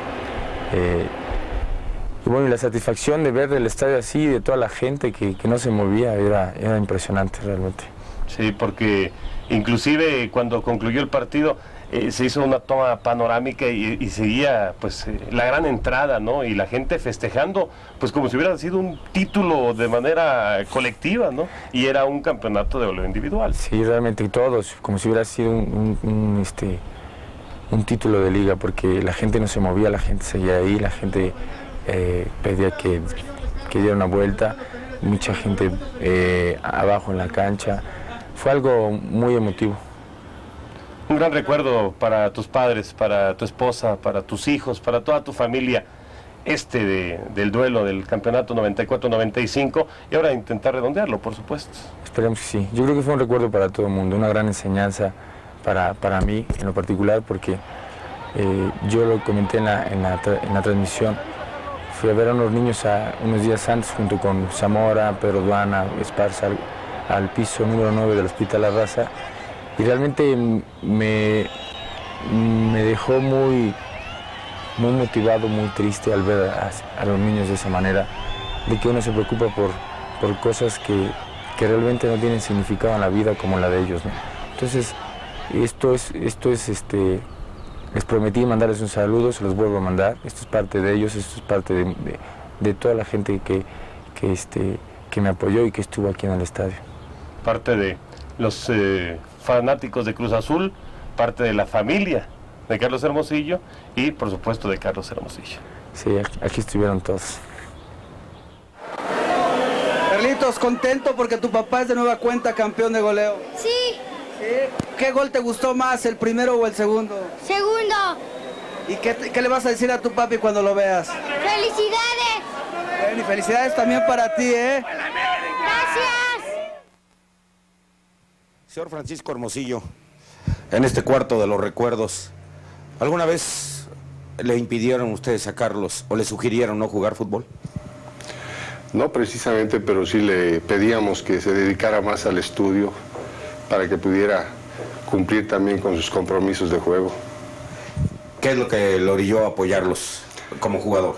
y bueno, y la satisfacción de ver el estadio así, de toda la gente que no se movía, era impresionante realmente. Sí, porque inclusive cuando concluyó el partido se hizo una toma panorámica y seguía pues la gran entrada, ¿no? Y la gente festejando pues como si hubiera sido un título de manera colectiva, ¿no? Y era un campeonato de goleo individual. Sí, realmente todos, como si hubiera sido un título de liga, porque la gente no se movía, la gente seguía ahí, la gente pedía que diera una vuelta, mucha gente abajo en la cancha. Fue algo muy emotivo. Un gran recuerdo para tus padres, para tu esposa, para tus hijos, para toda tu familia, del duelo del campeonato 94-95, y ahora intentar redondearlo, por supuesto. Esperemos que sí. Yo creo que fue un recuerdo para todo el mundo, una gran enseñanza para mí en lo particular, porque yo lo comenté en la transmisión. Fui a ver a unos niños unos días antes junto con Zamora, Pedro Duana, Esparza, al piso número 9 del Hospital La Raza, y realmente me dejó muy motivado, muy triste al ver a los niños de esa manera, de que uno se preocupa por cosas que realmente no tienen significado en la vida como la de ellos, ¿no? Entonces, les prometí mandarles un saludo, se los vuelvo a mandar. Esto es parte de ellos, esto es parte de toda la gente que me apoyó y que estuvo aquí en el estadio. Parte de los fanáticos de Cruz Azul, parte de la familia de Carlos Hermosillo y por supuesto de Carlos Hermosillo. Sí, aquí estuvieron todos. Carlitos, ¿contento porque tu papá es de nueva cuenta campeón de goleo? Sí. ¿Qué gol te gustó más, el primero o el segundo? Segundo. ¿Y qué le vas a decir a tu papi cuando lo veas? ¡Felicidades! Bien, y felicidades también para ti, ¿eh? ¡Gracias! Señor Francisco Hermosillo, en este cuarto de los recuerdos, ¿alguna vez le impidieron ustedes a Carlos o le sugirieron no jugar fútbol? No precisamente, pero sí le pedíamos que se dedicara más al estudio para que pudiera cumplir también con sus compromisos de juego. ¿Qué es lo que le orilló a apoyarlos como jugador?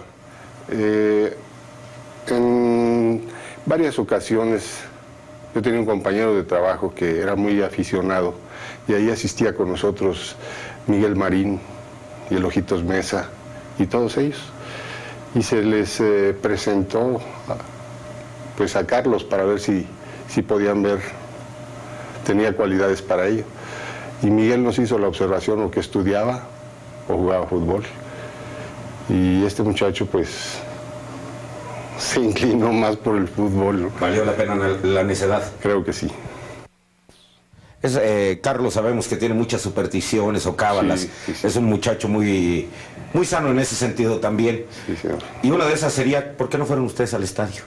En varias ocasiones yo tenía un compañero de trabajo que era muy aficionado y ahí asistía con nosotros Miguel Marín y el Ojitos Mesa y todos ellos. Y se les presentó pues a Carlos para ver si podían ver, tenía cualidades para ello. Y Miguel nos hizo la observación o que estudiaba o jugaba fútbol. Y este muchacho pues se inclinó más por el fútbol. ¿Valió la pena la necedad? Creo que sí. Carlos sabemos que tiene muchas supersticiones o cábalas. Sí, sí, sí. Es un muchacho muy sano en ese sentido también. Sí, señor. Y una de esas sería, ¿por qué no fueron ustedes al estadio?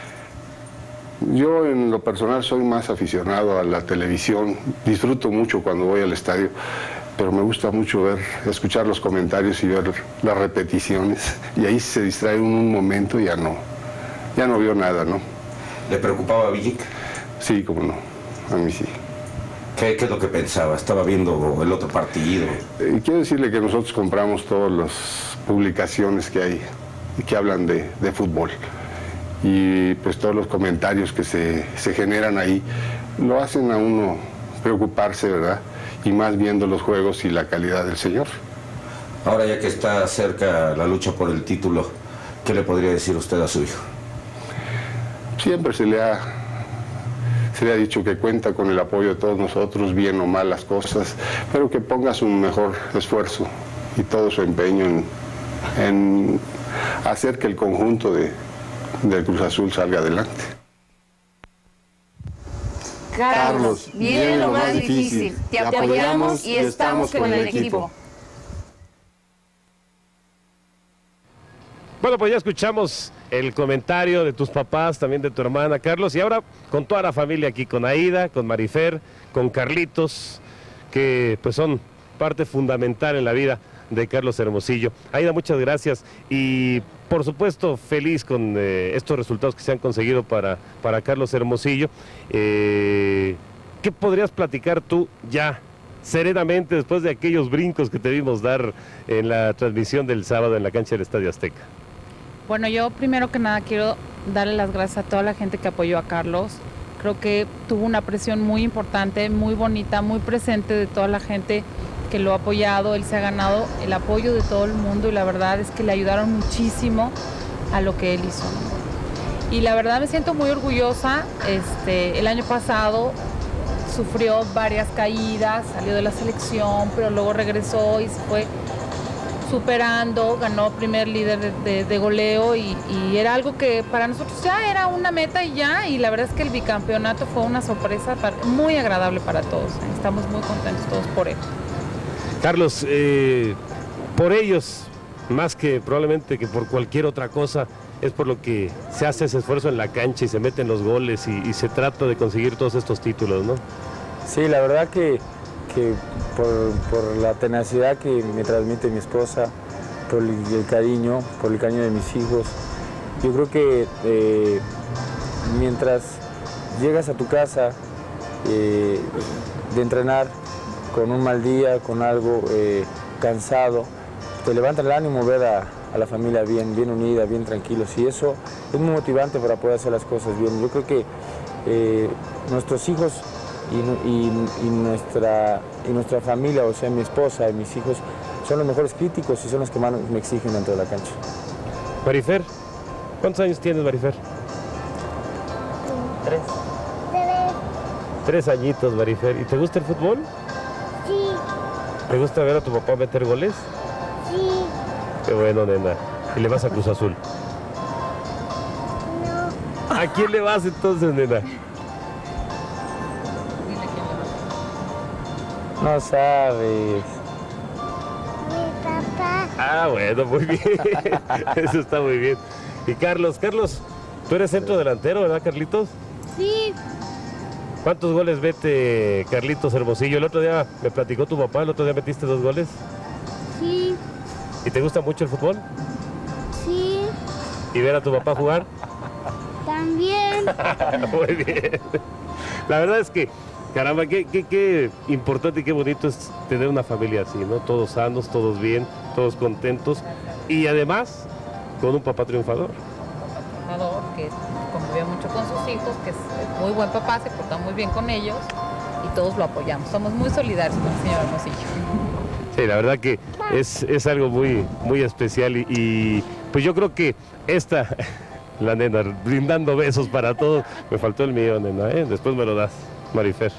Yo en lo personal soy más aficionado a la televisión. Disfruto mucho cuando voy al estadio, pero me gusta mucho escuchar los comentarios y ver las repeticiones. Y ahí se distrae un momento y ya no vio nada, ¿no? ¿Le preocupaba a Villic? Sí, cómo no, a mí sí. ¿Qué es lo que pensaba? ¿Estaba viendo el otro partido? Quiero decirle que nosotros compramos todas las publicaciones que hay y que hablan de fútbol. Y pues todos los comentarios que se generan ahí lo hacen a uno preocuparse, ¿verdad? Y más viendo los juegos y la calidad del señor. Ahora ya que está cerca la lucha por el título, ¿qué le podría decir usted a su hijo? Siempre se le ha dicho que cuenta con el apoyo de todos nosotros, bien o mal las cosas, pero que ponga su mejor esfuerzo y todo su empeño en hacer que el conjunto del Cruz Azul salga adelante. Carlos, viene lo más difícil. Te apoyamos y estamos con el equipo. Bueno, pues ya escuchamos el comentario de tus papás, también de tu hermana, Carlos, y ahora con toda la familia aquí, con Aida, con Marifer, con Carlitos, que pues son parte fundamental en la vida de Carlos Hermosillo. Aida, muchas gracias. Y por supuesto, feliz con estos resultados que se han conseguido para Carlos Hermosillo. ¿Qué podrías platicar tú ya serenamente después de aquellos brincos que te vimos dar en la transmisión del sábado en la cancha del Estadio Azteca? Bueno, yo primero que nada quiero darle las gracias a toda la gente que apoyó a Carlos. Creo que tuvo una presión muy importante, muy bonita, muy presente de toda la gente que lo ha apoyado. Él se ha ganado el apoyo de todo el mundo y la verdad es que le ayudaron muchísimo a lo que él hizo. Y la verdad me siento muy orgullosa. El año pasado sufrió varias caídas, salió de la selección, pero luego regresó y se fue superando, ganó primer líder de goleo y era algo que para nosotros ya era una meta y ya, y la verdad es que el bicampeonato fue una sorpresa muy agradable para todos. Estamos muy contentos todos por él. Carlos, por ellos, más que probablemente que por cualquier otra cosa, es por lo que se hace ese esfuerzo en la cancha y se meten los goles y se trata de conseguir todos estos títulos, ¿no? Sí, la verdad que por la tenacidad que me transmite mi esposa, por el cariño de mis hijos, yo creo que mientras llegas a tu casa de entrenar con un mal día, con algo cansado, te levanta el ánimo ver a la familia bien unida, bien tranquilos, y eso es muy motivante para poder hacer las cosas bien. Yo creo que nuestros hijos y nuestra familia, o sea, mi esposa y mis hijos, son los mejores críticos y son los que más me exigen dentro de la cancha. Marifer, ¿cuántos años tienes, Marifer? 3. 3 añitos, Marifer. ¿Y te gusta el fútbol? Sí. ¿Te gusta ver a tu papá meter goles? Sí. Qué bueno, nena. ¿Y le vas a Cruz Azul? No. ¿A quién le vas entonces, nena? No sabes. Mi papá. Ah, bueno, muy bien. Eso está muy bien. Y Carlos, tú eres centro delantero, ¿verdad, Carlitos? Sí. ¿Cuántos goles mete Carlitos Hermosillo? El otro día me platicó tu papá, el otro día metiste 2 goles. Sí. ¿Y te gusta mucho el fútbol? Sí. ¿Y ver a tu papá jugar? También. Muy bien. La verdad es que, caramba, qué importante y qué bonito es tener una familia así, ¿no? Todos sanos, todos bien, todos contentos y además con un papá triunfador. Que convive mucho con sus hijos, que es muy buen papá, se porta muy bien con ellos y todos lo apoyamos. Somos muy solidarios con el señor Hermosillo. Sí, la verdad que es algo muy especial y pues yo creo que la nena, brindando besos para todos. Me faltó el mío, nena, ¿eh? Después me lo das, Marifer.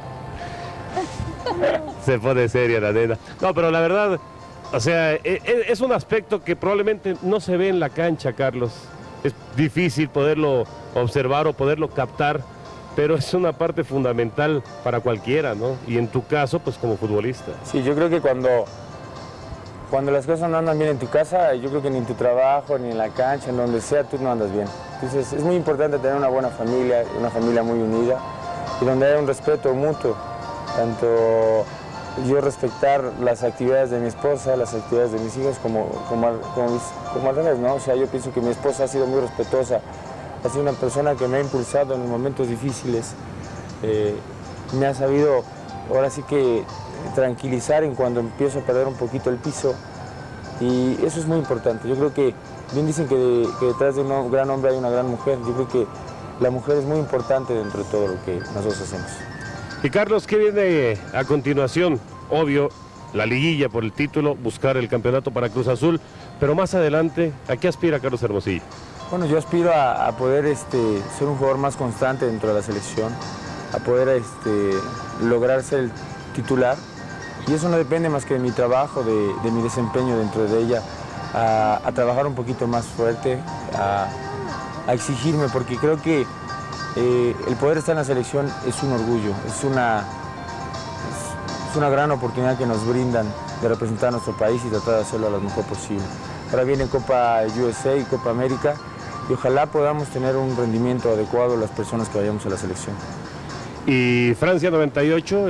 Se pone seria la nena. No, pero la verdad, o sea, es un aspecto que probablemente no se ve en la cancha, Carlos. Es difícil poderlo observar o poderlo captar, pero es una parte fundamental para cualquiera, ¿no? Y en tu caso, pues como futbolista. Sí, yo creo que cuando las cosas no andan bien en tu casa, yo creo que ni en tu trabajo, ni en la cancha, en donde sea, tú no andas bien. Entonces es muy importante tener una buena familia, una familia muy unida, y donde haya un respeto mutuo, tanto yo respetar las actividades de mi esposa, las actividades de mis hijos, como al revés, ¿no? O sea, yo pienso que mi esposa ha sido muy respetuosa, ha sido una persona que me ha impulsado en los momentos difíciles, me ha sabido, ahora sí que, tranquilizar en cuando empiezo a perder un poquito el piso, y eso es muy importante. Yo creo que, bien dicen que detrás de un gran hombre hay una gran mujer. Yo creo que la mujer es muy importante dentro de todo lo que nosotros hacemos. Y Carlos, ¿qué viene a continuación? Obvio, la liguilla por el título, buscar el campeonato para Cruz Azul, pero más adelante, ¿a qué aspira Carlos Hermosillo? Bueno, yo aspiro a poder ser un jugador más constante dentro de la selección, a poder lograr ser el titular, y eso no depende más que de mi trabajo, de mi desempeño dentro de ella, a trabajar un poquito más fuerte, a exigirme, porque creo que el poder estar en la selección es un orgullo, es una gran oportunidad que nos brindan de representar a nuestro país y tratar de hacerlo lo mejor posible. Ahora viene Copa USA y Copa América, y ojalá podamos tener un rendimiento adecuado las personas que vayamos a la selección. Y Francia 98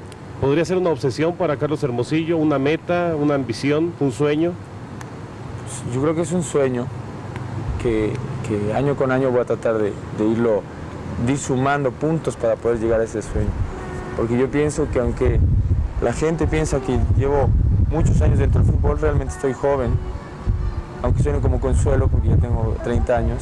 podría ser una obsesión para Carlos Hermosillo, una meta, una ambición, un sueño. yo creo que es un sueño que año con año voy a tratar de ir sumando puntos para poder llegar a ese sueño. Porque yo pienso que aunque la gente piensa que llevo muchos años dentro del fútbol, realmente estoy joven, aunque suene como consuelo porque ya tengo 30 años.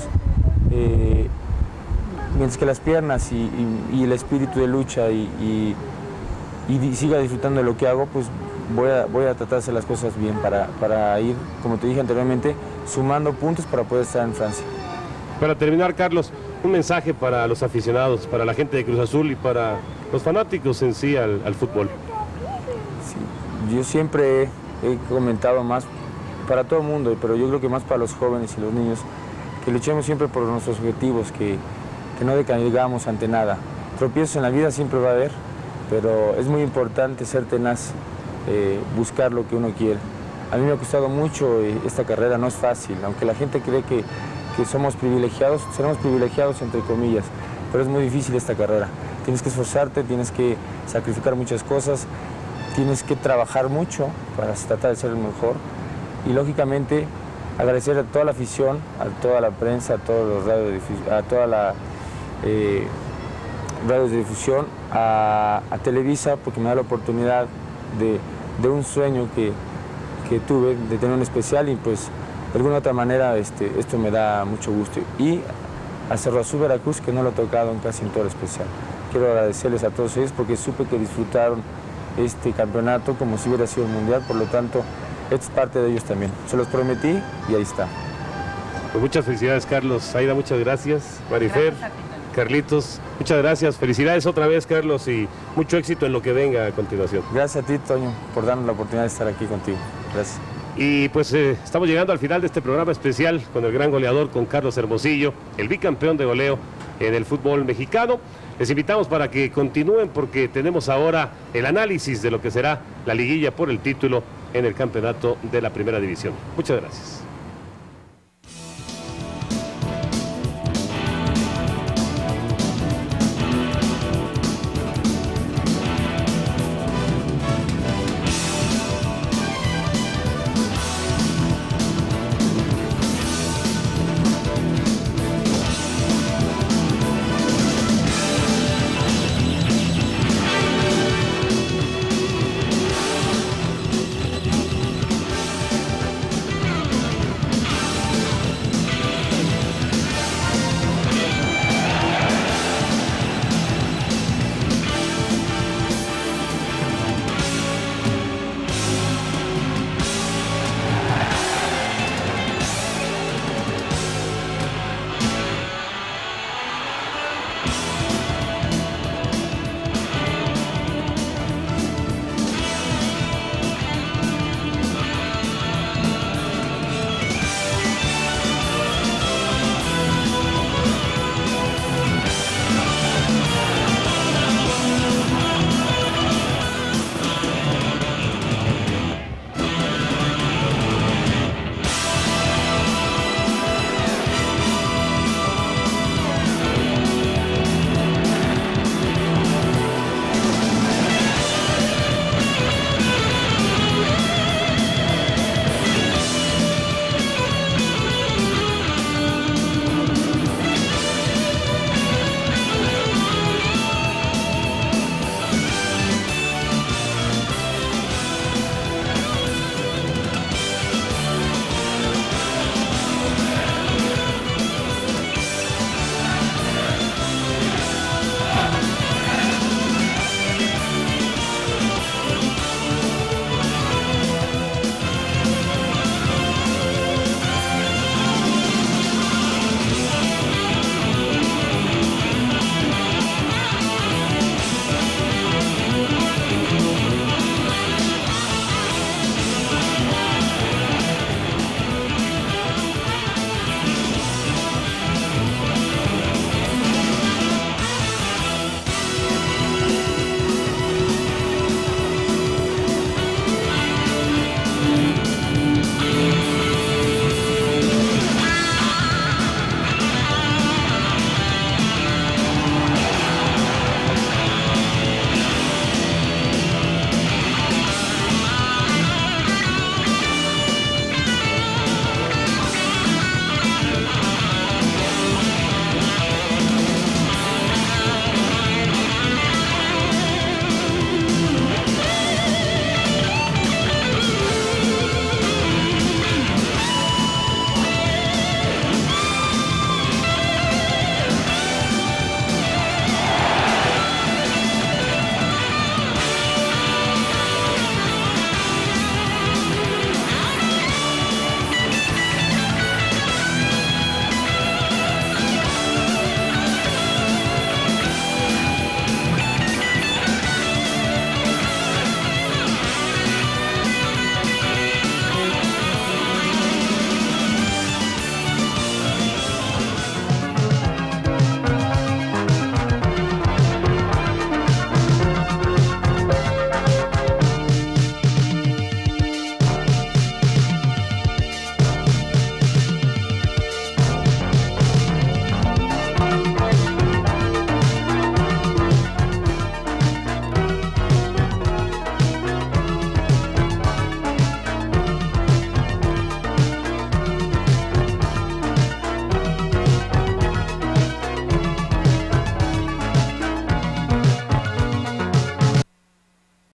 Mientras que las piernas y el espíritu de lucha y siga disfrutando de lo que hago, pues voy a tratar de hacer las cosas bien para ir, como te dije anteriormente, sumando puntos para poder estar en Francia. Para terminar, Carlos, un mensaje para los aficionados, para la gente de Cruz Azul y para los fanáticos en sí al fútbol. Sí, yo siempre he comentado más para todo el mundo, pero yo creo que más para los jóvenes y los niños, que luchemos siempre por nuestros objetivos, que no decaigamos ante nada. Tropiezos en la vida siempre va a haber, pero es muy importante ser tenaz, buscar lo que uno quiere. A mí me ha costado mucho esta carrera, no es fácil, aunque la gente cree que somos privilegiados, seremos privilegiados entre comillas, pero es muy difícil esta carrera. Tienes que esforzarte, tienes que sacrificar muchas cosas, tienes que trabajar mucho para tratar de ser el mejor y lógicamente agradecer a toda la afición, a toda la prensa, a todos los a toda la radios de difusión, a Televisa, porque me da la oportunidad de un sueño que tuve, de tener un especial y pues de alguna otra manera esto me da mucho gusto. Y a Cerro Azul Veracruz, que no lo he tocado casi en todo el especial. Quiero agradecerles a todos ellos porque supe que disfrutaron este campeonato como si hubiera sido el mundial, por lo tanto, esto es parte de ellos también. Se los prometí y ahí está. Pues muchas felicidades, Carlos. Aida, muchas gracias. Marifer, Carlitos, muchas gracias. Felicidades otra vez, Carlos, y mucho éxito en lo que venga a continuación. Gracias a ti, Toño, por darnos la oportunidad de estar aquí contigo. Gracias. Y pues estamos llegando al final de este programa especial con el gran goleador, con Carlos Hermosillo, el bicampeón de goleo en el fútbol mexicano. Les invitamos para que continúen porque tenemos ahora el análisis de lo que será la liguilla por el título en el campeonato de la Primera División. Muchas gracias.